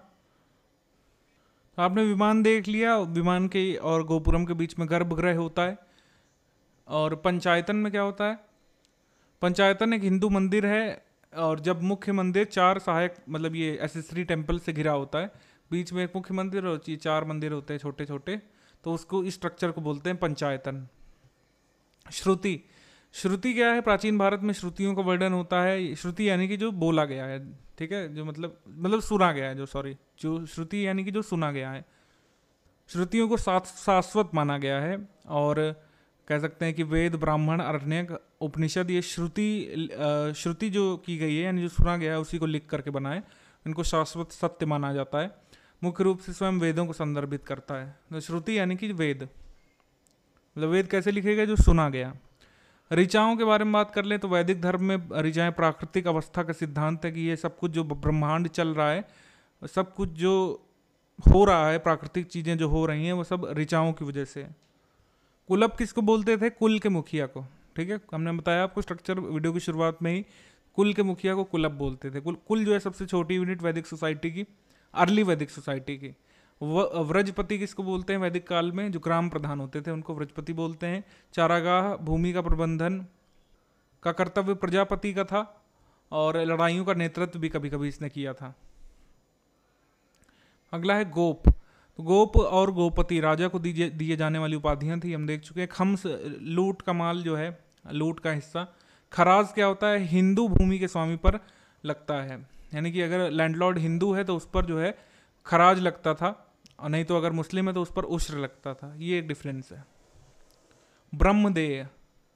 तो आपने विमान देख लिया, विमान के और गोपुरम के बीच में गर्भगृह होता है। और पंचायतन में क्या होता है? पंचायतन एक हिंदू मंदिर है, और जब मुख्य मंदिर चार सहायक मतलब ये एसेसरी टेम्पल से घिरा होता है, बीच में एक मुख्य मंदिर और चार मंदिर होते हैं छोटे छोटे, तो उसको इस स्ट्रक्चर को बोलते हैं पंचायतन। श्रुति। श्रुति क्या है? प्राचीन भारत में श्रुतियों का वर्णन होता है। श्रुति यानी कि जो बोला गया है, ठीक है, जो मतलब मतलब सुना गया है, जो सॉरी जो श्रुति यानी कि जो सुना गया है। श्रुतियों को शाश्वत माना गया है, और कह सकते हैं कि वेद, ब्राह्मण, अरण्यक, उपनिषद, ये श्रुति श्रुति जो की गई है यानी जो सुना गया है उसी को लिख करके बनाए। इनको शाश्वत सत्य माना जाता है। मुख्य रूप से स्वयं वेदों को संदर्भित करता है। तो श्रुति यानी कि वेद, मतलब वेद कैसे लिखे गए, जो सुना गया। ऋचाओं के बारे में बात कर लें तो वैदिक धर्म में ऋचाएं प्राकृतिक अवस्था का सिद्धांत है कि ये सब कुछ जो ब्रह्मांड चल रहा है, सब कुछ जो हो रहा है, प्राकृतिक चीज़ें जो हो रही हैं, वो सब ऋचाओं की वजह से है। कुलब किसको बोलते थे? कुल के मुखिया को। ठीक है, हमने बताया आपको स्ट्रक्चर वीडियो की शुरुआत में ही, कुल के मुखिया को कुलब बोलते थे। कुल कुल जो है सबसे छोटी यूनिट वैदिक सोसाइटी की, अर्ली वैदिक सोसाइटी की। व्रजपति किसको बोलते हैं? वैदिक काल में जो ग्राम प्रधान होते थे उनको व्रजपति बोलते हैं। चारागाह, भूमि का प्रबंधन का कर्तव्य प्रजापति का था, और लड़ाइयों का नेतृत्व भी कभी कभी इसने किया था। अगला है गोप। तो गोप और गोपति राजा को दिए दिए जाने वाली उपाधियां थी, हम देख चुके हैं। खम्स, लूट का माल जो है, लूट का हिस्सा। खराज क्या होता है? हिंदू भूमि के स्वामी पर लगता है, यानी कि अगर लैंडलॉर्ड हिंदू है तो उस पर जो है खराज लगता था, और नहीं तो अगर मुस्लिम है तो उस पर उश्र लगता था। ये एक डिफरेंस है। ब्रह्मदेय,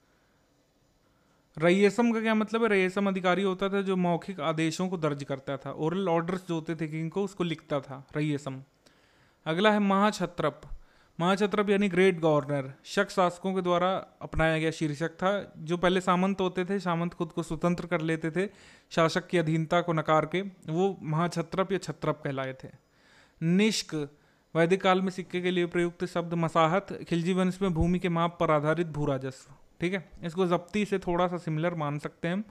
रय्यसम का क्या मतलब है? रय्यसम अधिकारी होता था जो मौखिक आदेशों को दर्ज करता था, ओरल ऑर्डर्स जो होते थे किंग को, उसको लिखता था, रय्यसम। अगला है महाक्षत्रप। महाक्षत्रप यानी ग्रेट गवर्नर, शक शासकों के द्वारा अपनाया गया शीर्षक था। जो पहले सामंत होते थे, सामंत खुद को स्वतंत्र कर लेते थे शासक की अधीनता को नकार के, वो महाक्षत्रप या क्षत्रप कहलाए थे। निष्क, वैदिक काल में सिक्के के लिए प्रयुक्त शब्द। मसाहत, खिलजी वंश में भूमि के माप पर आधारित भू राजस्व। ठीक है, इसको जब्ती से थोड़ा सा सिमिलर मान सकते हैं हम।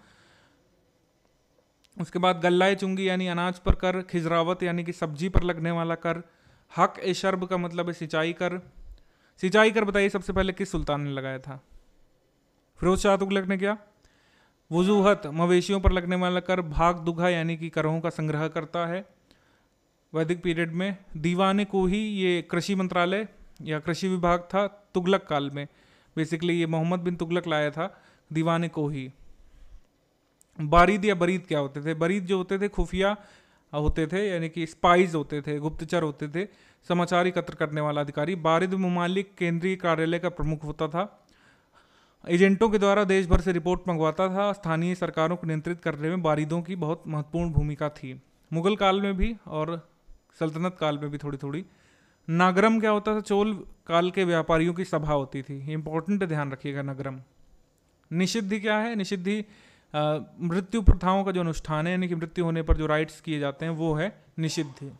उसके बाद गल्लाए चुंगी यानी अनाज पर कर। खिजरावत यानी कि सब्जी पर लगने वाला कर। हक ए शर्ब का मतलब है सिंचाई कर। सिंचाई कर बताइए सबसे पहले किस सुल्तान ने लगाया था? फिरोज शाह तुगलक ने किया। वजूहत, मवेशियों पर लगने वाला कर। भाग दुघा यानी कि करों का संग्रह करता है वैदिक पीरियड में। दीवाने को ही, ये कृषि मंत्रालय या कृषि विभाग था तुगलक काल में। बेसिकली ये मोहम्मद बिन तुगलक लाया था दीवाने को ही। बारीद या बरीद क्या होते थे? बरीद जो होते थे खुफिया होते थे, यानी कि स्पाइज होते थे, गुप्तचर होते थे, समाचार एकत्र करने वाला अधिकारी। बारिद ममालिक केंद्रीय कार्यालय का प्रमुख होता था, एजेंटों के द्वारा देश भर से रिपोर्ट मंगवाता था। स्थानीय सरकारों को नियंत्रित करने में बारिदों की बहुत महत्वपूर्ण भूमिका थी, मुगल काल में भी और सल्तनत काल में भी थोड़ी थोड़ी। नागरम क्या होता था? चोल काल के व्यापारियों की सभा होती थी, ये इंपॉर्टेंट ध्यान रखिएगा नगरम। निषिद्धि क्या है? निषिद्धि मृत्यु प्रथाओं का जो अनुष्ठान है, यानी कि मृत्यु होने पर जो राइट्स किए जाते हैं, वो है निषिद्धि।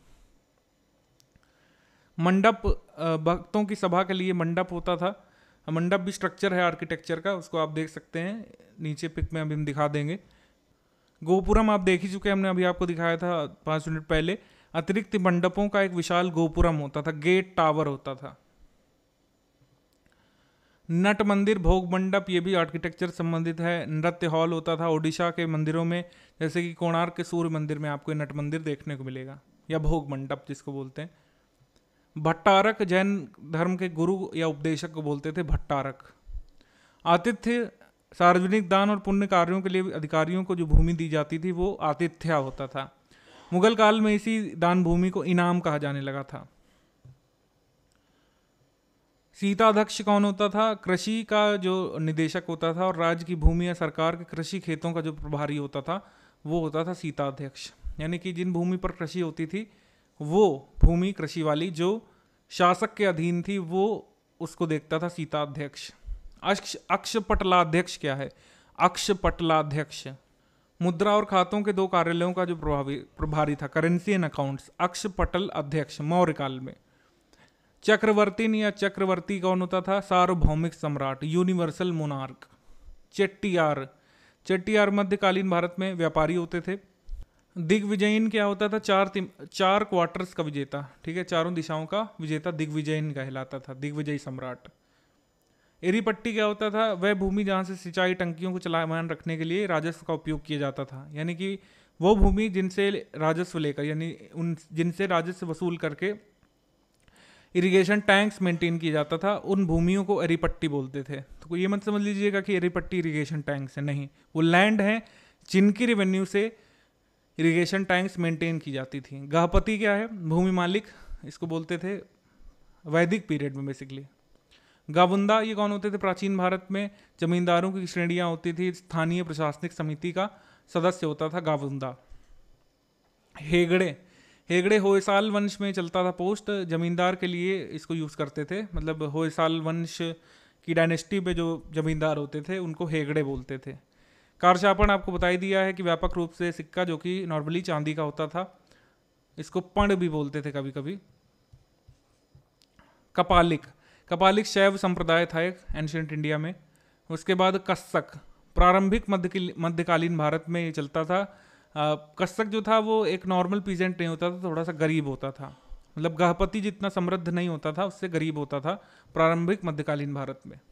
मंडप, भक्तों की सभा के लिए मंडप होता था। मंडप भी स्ट्रक्चर है आर्किटेक्चर का, उसको आप देख सकते हैं नीचे पिक में, अभी हम दिखा देंगे। गोपुरम आप देख ही चुके हैं, हमने अभी आपको दिखाया था पाँच मिनट पहले। अतिरिक्त मंडपों का एक विशाल गोपुरम होता था, गेट टावर होता था। नट मंदिर, भोग मंडप, ये भी आर्किटेक्चर संबंधित है। नृत्य हॉल होता था ओडिशा के मंदिरों में, जैसे कि कोणार्क के सूर्य मंदिर में आपको नट मंदिर देखने को मिलेगा, या भोग मंडप जिसको बोलते हैं। भट्टारक, जैन धर्म के गुरु या उपदेशक को बोलते थे भट्टारक। आतिथ्य, सार्वजनिक दान और पुण्य कार्यों के लिए अधिकारियों को जो भूमि दी जाती थी वो आतिथ्य होता था। मुगल काल में इसी दान भूमि को इनाम कहा जाने लगा था। सीताध्यक्ष कौन होता था? कृषि का जो निदेशक होता था, और राज्य की भूमि या सरकार के कृषि खेतों का जो प्रभारी होता था वो होता था सीताध्यक्ष। यानी कि जिन भूमि पर कृषि होती थी, वो भूमि कृषि वाली जो शासक के अधीन थी, वो उसको देखता था सीताध्यक्ष। अक्ष अक्षपटलाध्यक्ष क्या है? अक्षपटलाध्यक्ष मुद्रा और खातों के दो कार्यालयों का जो प्रभावी प्रभारी था, करेंसी एंड अकाउंट्स। अक्षपटल अध्यक्ष मौर्य काल में। चक्रवर्ती या चक्रवर्ती कौन होता था? सार्वभौमिक सम्राट, यूनिवर्सल मोनार्क। चेट्टियार, चेट्टियार मध्यकालीन भारत में व्यापारी होते थे। दिग्विजयन क्या होता था? चार चार क्वार्टर्स का विजेता। ठीक है, चारों दिशाओं का विजेता दिग्विजयन कहलाता था, दिग्विजयी सम्राट। एरीपट्टी क्या होता था? वह भूमि जहाँ से सिंचाई टंकियों को चलायमान रखने के लिए राजस्व का उपयोग किया जाता था, यानी कि वो भूमि जिनसे राजस्व लेकर, यानी उन जिनसे राजस्व वसूल करके इरिगेशन टैंक्स मेंटेन किया जाता था, उन भूमियों को एरीपट्टी बोलते थे। तो ये मत समझ लीजिएगा कि एरीपट्टी इरिगेशन टैंक्स है, नहीं, वो लैंड है जिनकी रेवेन्यू से इरिगेशन टैंक्स मेंटेन की जाती थी। गहपति क्या है? भूमि मालिक, इसको बोलते थे वैदिक पीरियड में बेसिकली। गावुंदा, ये कौन होते थे? प्राचीन भारत में जमींदारों की श्रेणियां होती थी, स्थानीय प्रशासनिक समिति का सदस्य होता था गावुंदा। हेगड़े, हेगड़े होयसाल वंश में चलता था पोस्ट, जमींदार के लिए इसको यूज़ करते थे, मतलब होयसाल वंश की डायनेस्टी पे जो जमींदार होते थे उनको हेगड़े बोलते थे। कारशापण आपको बता ही दिया है कि व्यापक रूप से सिक्का जो कि नॉर्मली चांदी का होता था, इसको पण भी बोलते थे कभी कभी। कपालिक, कपालिक शैव संप्रदाय था एक एंशियंट इंडिया में। उसके बाद कस्सक, प्रारंभिक मध्य मध्यकालीन भारत में ये चलता था। आ, कस्सक जो था वो एक नॉर्मल पीजेंट नहीं होता था, थोड़ा सा गरीब होता था, मतलब गहपति जितना समृद्ध नहीं होता था, उससे गरीब होता था प्रारंभिक मध्यकालीन भारत में।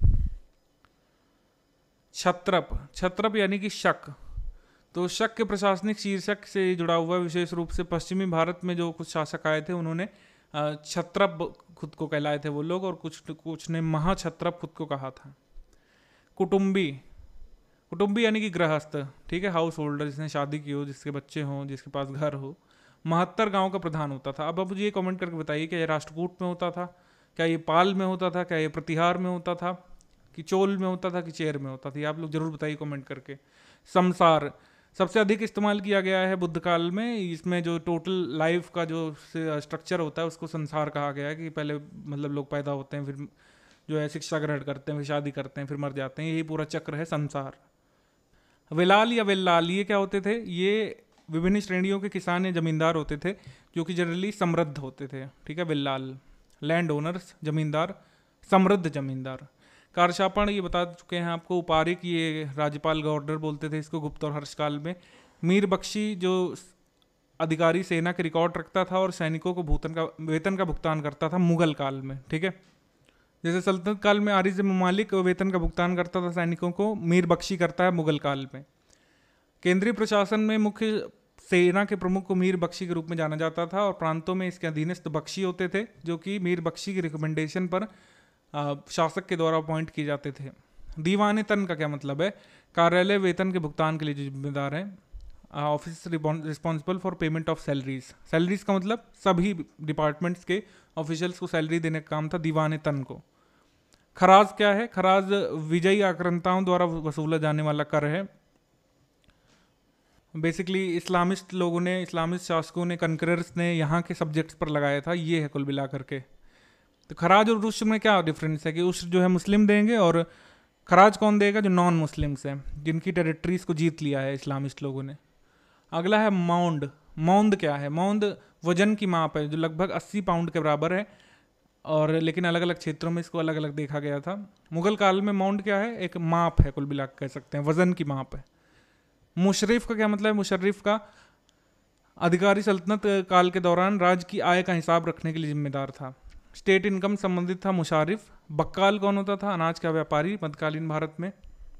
क्षत्रप, क्षत्रप यानी कि शक, तो शक के प्रशासनिक शीर्षक से जुड़ा हुआ विशेष रूप से पश्चिमी भारत में जो कुछ शासक आए थे उन्होंने क्षत्रप खुद को कहलाए थे वो लोग, और कुछ कुछ ने महाक्षत्रप खुद को कहा था। कुटुंबी, कुटुंबी यानी कि गृहस्थ, ठीक है, हाउस होल्डर, जिसने शादी की हो, जिसके बच्चे हों, जिसके पास घर हो। महत्तर गांव का प्रधान होता था। अब आप मुझे ये कमेंट करके बताइए, क्या ये राष्ट्रकूट में होता था, क्या ये पाल में होता था, क्या ये प्रतिहार में होता था, कि चोल में होता था, कि चेर में होता था? ये आप लोग जरूर बताइए कमेंट करके। संसार सबसे अधिक इस्तेमाल किया गया है बुद्ध काल में। इसमें जो टोटल लाइफ का जो स्ट्रक्चर होता है उसको संसार कहा गया है, कि पहले मतलब लोग पैदा होते हैं, फिर जो है शिक्षा ग्रहण करते हैं, फिर शादी करते हैं, फिर मर जाते हैं, यही पूरा चक्र है संसार। वेलाल या वेल्लाल ये क्या होते थे? ये विभिन्न श्रेणियों के किसान या जमींदार होते थे जो कि जनरली समृद्ध होते थे, ठीक है। वेल्लाल लैंड ओनर्स, जमींदार, समृद्ध जमींदार। कारशापण ये बता चुके हैं आपको। उपारिक ये राज्यपाल गवर्नर बोलते थे इसको गुप्त और हर्षकाल में। मीर बख्शी जो अधिकारी सेना के रिकॉर्ड रखता था और सैनिकों को भूतन का वेतन का भुगतान करता था मुगल काल में, ठीक है। जैसे सल्तनत काल में आरिज ममालिक वेतन का भुगतान करता था सैनिकों को, मीर बख्शी करता है मुगल काल में। केंद्रीय प्रशासन में मुख्य सेना के प्रमुख को मीर बख्शी के रूप में जाना जाता था, और प्रांतों में इसके अधीनस्थ बख्शी होते थे जो कि मीर बख्शी की रिकमेंडेशन पर शासक के द्वारा अपॉइंट किए जाते थे। दीवाने तन का क्या मतलब है? कार्यालय वेतन के भुगतान के लिए जिम्मेदार है। Office responsible for payment of salaries, salaries का मतलब सभी डिपार्टमेंट्स के ऑफिशियल्स को सैलरी देने का काम था दीवाने तन को। खराज क्या है? खराज विजयी आक्रांताओं द्वारा वसूला जाने वाला कर है। बेसिकली इस्लामिस्ट लोगों ने, इस्लामिस्ट शासकों ने, कनकरर्स ने यहाँ के सब्जेक्ट्स पर लगाया था, ये है कुल मिला करके। तो खराज और उश्र में क्या डिफरेंस है कि उश्र जो है मुस्लिम देंगे और खराज कौन देगा? जो नॉन मुस्लिम्स हैं, जिनकी टेरिटरीज को जीत लिया है इस्लामिस्ट लोगों ने। अगला है माउंड। मौंद क्या है? मौंद वजन की माप है जो लगभग अस्सी पाउंड के बराबर है, और लेकिन अलग अलग क्षेत्रों में इसको अलग अलग देखा गया था। मुगल काल में माउंड क्या है? एक माप है, कुल मिला कह सकते हैं, वजन की माप है। मुशर्रिफ का क्या मतलब है? मुशर्रिफ का अधिकारी सल्तनत काल के दौरान राज्य की आय का हिसाब रखने के लिए जिम्मेदार था। स्टेट इनकम संबंधित था मुशारिफ। बक्काल कौन होता था? अनाज का व्यापारी मध्यकालीन भारत में।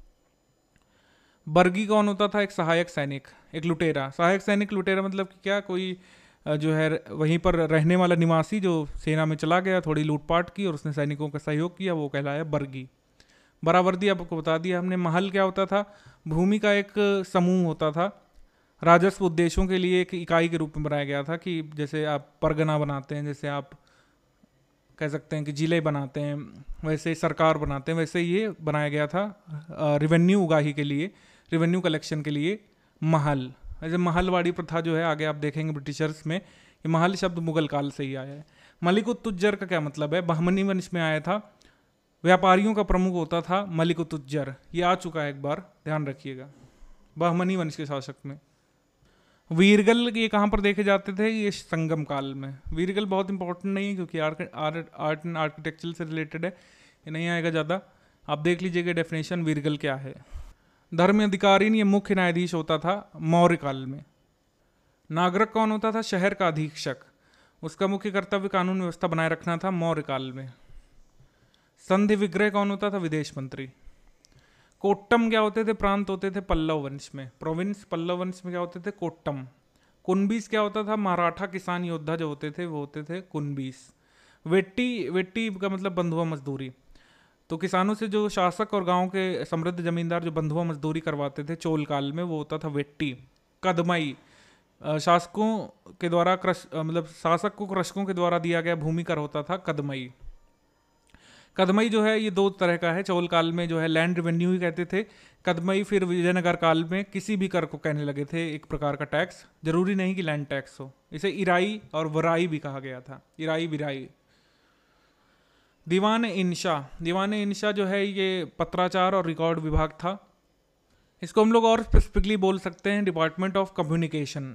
बर्गी कौन होता था? एक सहायक सैनिक, एक लुटेरा। सहायक सैनिक, लुटेरा मतलब कि क्या? कोई जो है वहीं पर रहने वाला निवासी जो सेना में चला गया, थोड़ी लूटपाट की और उसने सैनिकों का सहयोग किया, वो कहलाया बर्गी। बरावर्दी आपको बता दिया हमने। महल क्या होता था? भूमि का एक समूह होता था, राजस्व उद्देश्यों के लिए एक इकाई के रूप में बनाया गया था, कि जैसे आप परगना बनाते हैं, जैसे आप कह सकते हैं कि जिले बनाते हैं, वैसे सरकार बनाते हैं, वैसे ये बनाया गया था रिवेन्यू उगाही के लिए, रिवेन्यू कलेक्शन के लिए महल। वैसे महलवाड़ी प्रथा जो है आगे आप देखेंगे ब्रिटिशर्स में, ये महल शब्द मुगल काल से ही आया है। मलिक उत तुज्जर का क्या मतलब है? बहमनी वंश में आया था, व्यापारियों का प्रमुख होता था मलिक उत तुज्जर। ये आ चुका है एक बार, ध्यान रखिएगा, बहमनी वंश के शासक में। वीरगल ये कहाँ पर देखे जाते थे? ये संगम काल में। वीरगल बहुत इंपॉर्टेंट नहीं है क्योंकि art art art and architecture से रिलेटेड है, ये नहीं आएगा ज़्यादा। आप देख लीजिएगा डेफिनेशन वीरगल क्या है। धर्म अधिकारी ये मुख्य न्यायाधीश होता था मौर्य काल में। नागरिक कौन होता था? शहर का अधीक्षक। उसका मुख्य कर्तव्य कानून व्यवस्था बनाए रखना था मौर्य काल में। संधि विग्रह कौन होता था? विदेश मंत्री। कोट्टम क्या होते थे? प्रांत होते थे पल्लव वंश में, प्रोविंस। पल्लव वंश में क्या होते थे? कोट्टम। कुनबीस क्या होता था? मराठा किसान योद्धा जो होते थे वो होते थे कुनबीस। वेट्टी, वेट्टी का मतलब बंधुआ मजदूरी। तो किसानों से जो शासक और गांव के समृद्ध जमींदार जो बंधुआ मजदूरी करवाते थे चोल काल में, वो होता था वेट्टी। कदमाई, शासकों के द्वारा कृष मतलब शासक को कृषकों के द्वारा दिया गया भूमि कर होता था कदमाई। कदमई जो है ये दो तरह का है। चौल काल में जो है लैंड रेवेन्यू ही कहते थे। कदमई फिर विजयनगर काल में किसी भी कर को कहने लगे थे, एक प्रकार का टैक्स, जरूरी नहीं कि लैंड टैक्स हो। इसे इराई और वराई भी कहा गया था, इराई विराई। दीवान इंशा, दीवान इंशा जो है ये पत्राचार और रिकॉर्ड विभाग था। इसको हम लोग और स्पेसिफिकली बोल सकते हैं डिपार्टमेंट ऑफ कम्युनिकेशन।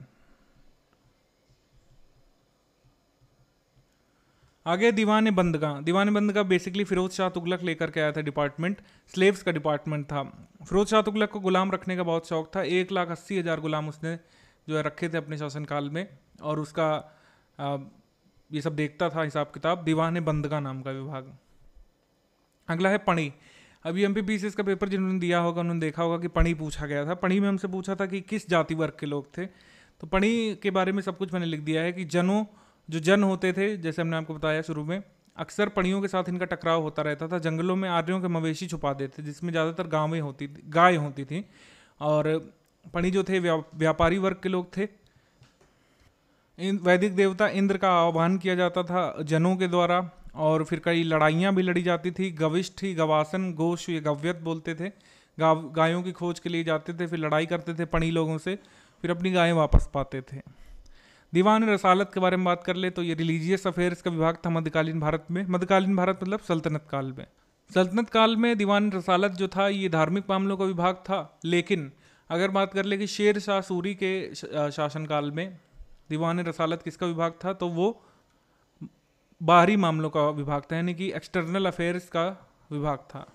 आगे दीवान बंदगा, दीवान बंदगा बेसिकली फिरोज शाह तुगलक लेकर के आया था डिपार्टमेंट, स्लेव्स का डिपार्टमेंट था। फिरोज शाह तुगलक को गुलाम रखने का बहुत शौक था। एक लाख अस्सी हज़ार गुलाम उसने जो है रखे थे अपने शासनकाल में, और उसका आ, ये सब देखता था हिसाब किताब। दीवान बंदगा नाम का विभाग। अगला है पणी। अभी M P P C S का पेपर जिन्होंने दिया होगा उन्होंने देखा होगा कि पणी पूछा गया था। पणी में हमसे पूछा था कि किस जाति वर्ग के लोग थे। तो पणी के बारे में सब कुछ मैंने लिख दिया है कि जनों, जो जन होते थे, जैसे हमने आपको बताया शुरू में, अक्सर पणियों के साथ इनका टकराव होता रहता था। जंगलों में आर्यों के मवेशी छुपा देते, जिसमें ज़्यादातर गावें होती थी, गाय होती थी। और पणी जो थे व्या, व्यापारी वर्ग के लोग थे। इन वैदिक देवता इंद्र का आह्वान किया जाता था जनों के द्वारा, और फिर कई लड़ाइयाँ भी लड़ी जाती थी। गविष्ठी, गवासन, गोश, ये गव्यत बोलते थे। गाव गायों की खोज के लिए जाते थे, फिर लड़ाई करते थे पणी लोगों से, फिर अपनी गायें वापस पाते थे। दीवान रसालत के बारे में बात कर ले तो ये रिलीजियस अफेयर्स का विभाग था मध्यकालीन भारत में। मध्यकालीन भारत मतलब सल्तनत काल में। सल्तनत काल में दीवान रसालत जो था ये धार्मिक मामलों का विभाग था। लेकिन अगर बात कर ले कि शेर शाह सूरी के शासनकाल में दीवान रसालत किसका विभाग था, तो वो बाहरी मामलों का विभाग था, यानी कि एक्सटर्नल अफेयर्स का विभाग था।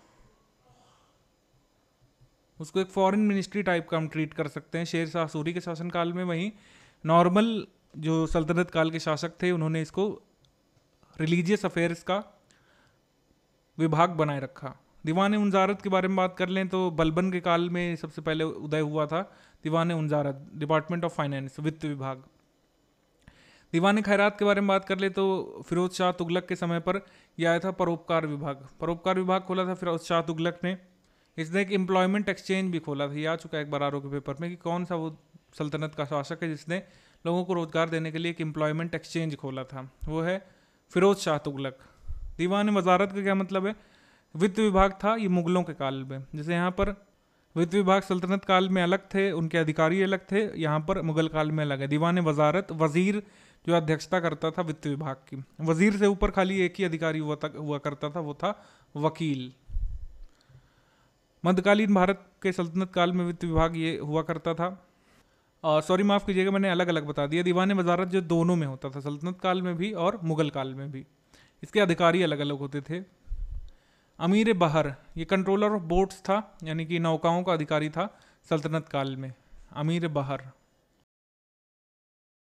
उसको एक फॉरेन मिनिस्ट्री टाइप का हम ट्रीट कर सकते हैं शेर शाह सूरी के शासनकाल में। वहीं नॉर्मल जो सल्तनत काल के शासक थे उन्होंने इसको रिलीजियस अफेयर्स का विभाग बनाए रखा। दीवान उनजारत के बारे में बात कर लें तो बलबन के काल में सबसे पहले उदय हुआ था दीवान उनजारत, डिपार्टमेंट ऑफ फाइनेंस, वित्त विभाग। दीवान खैरात के बारे में बात कर ले तो फिरोज शाह तुगलक के समय पर यह आया था परोपकार विभाग। परोपकार विभाग खोला था फिरोज शाह तुगलक ने। इसने एक एम्प्लॉयमेंट एक्सचेंज भी खोला था। ये आ चुका है एक बार आर ओ के पेपर में कि कौन सा वो सल्तनत का शासक है जिसने लोगों को रोजगार देने के लिए एक एम्प्लॉयमेंट एक्सचेंज खोला था, वो है फिरोज शाह तुगलक। दीवान वजारत का क्या मतलब है? वित्त विभाग था ये मुगलों के काल में। जैसे यहाँ पर वित्त विभाग सल्तनत काल में अलग थे, उनके अधिकारी अलग थे, यहाँ पर मुगल काल में अलग है। दीवान वजारत वजीर जो अध्यक्षता करता था वित्त विभाग की। वजीर से ऊपर खाली एक ही अधिकारी हुआ तक हुआ करता था, वो था वकील। मध्यकालीन भारत के सल्तनत काल में वित्त विभाग ये हुआ करता था। सॉरी माफ़ कीजिएगा, मैंने अलग अलग बता दिया। दीवान वजारत जो दोनों में होता था, सल्तनत काल में भी और मुगल काल में भी। इसके अधिकारी अलग अलग होते थे। अमीर बहर ये कंट्रोलर ऑफ बोट्स था, यानी कि नौकाओं का अधिकारी था सल्तनत काल में, अमीर बहर।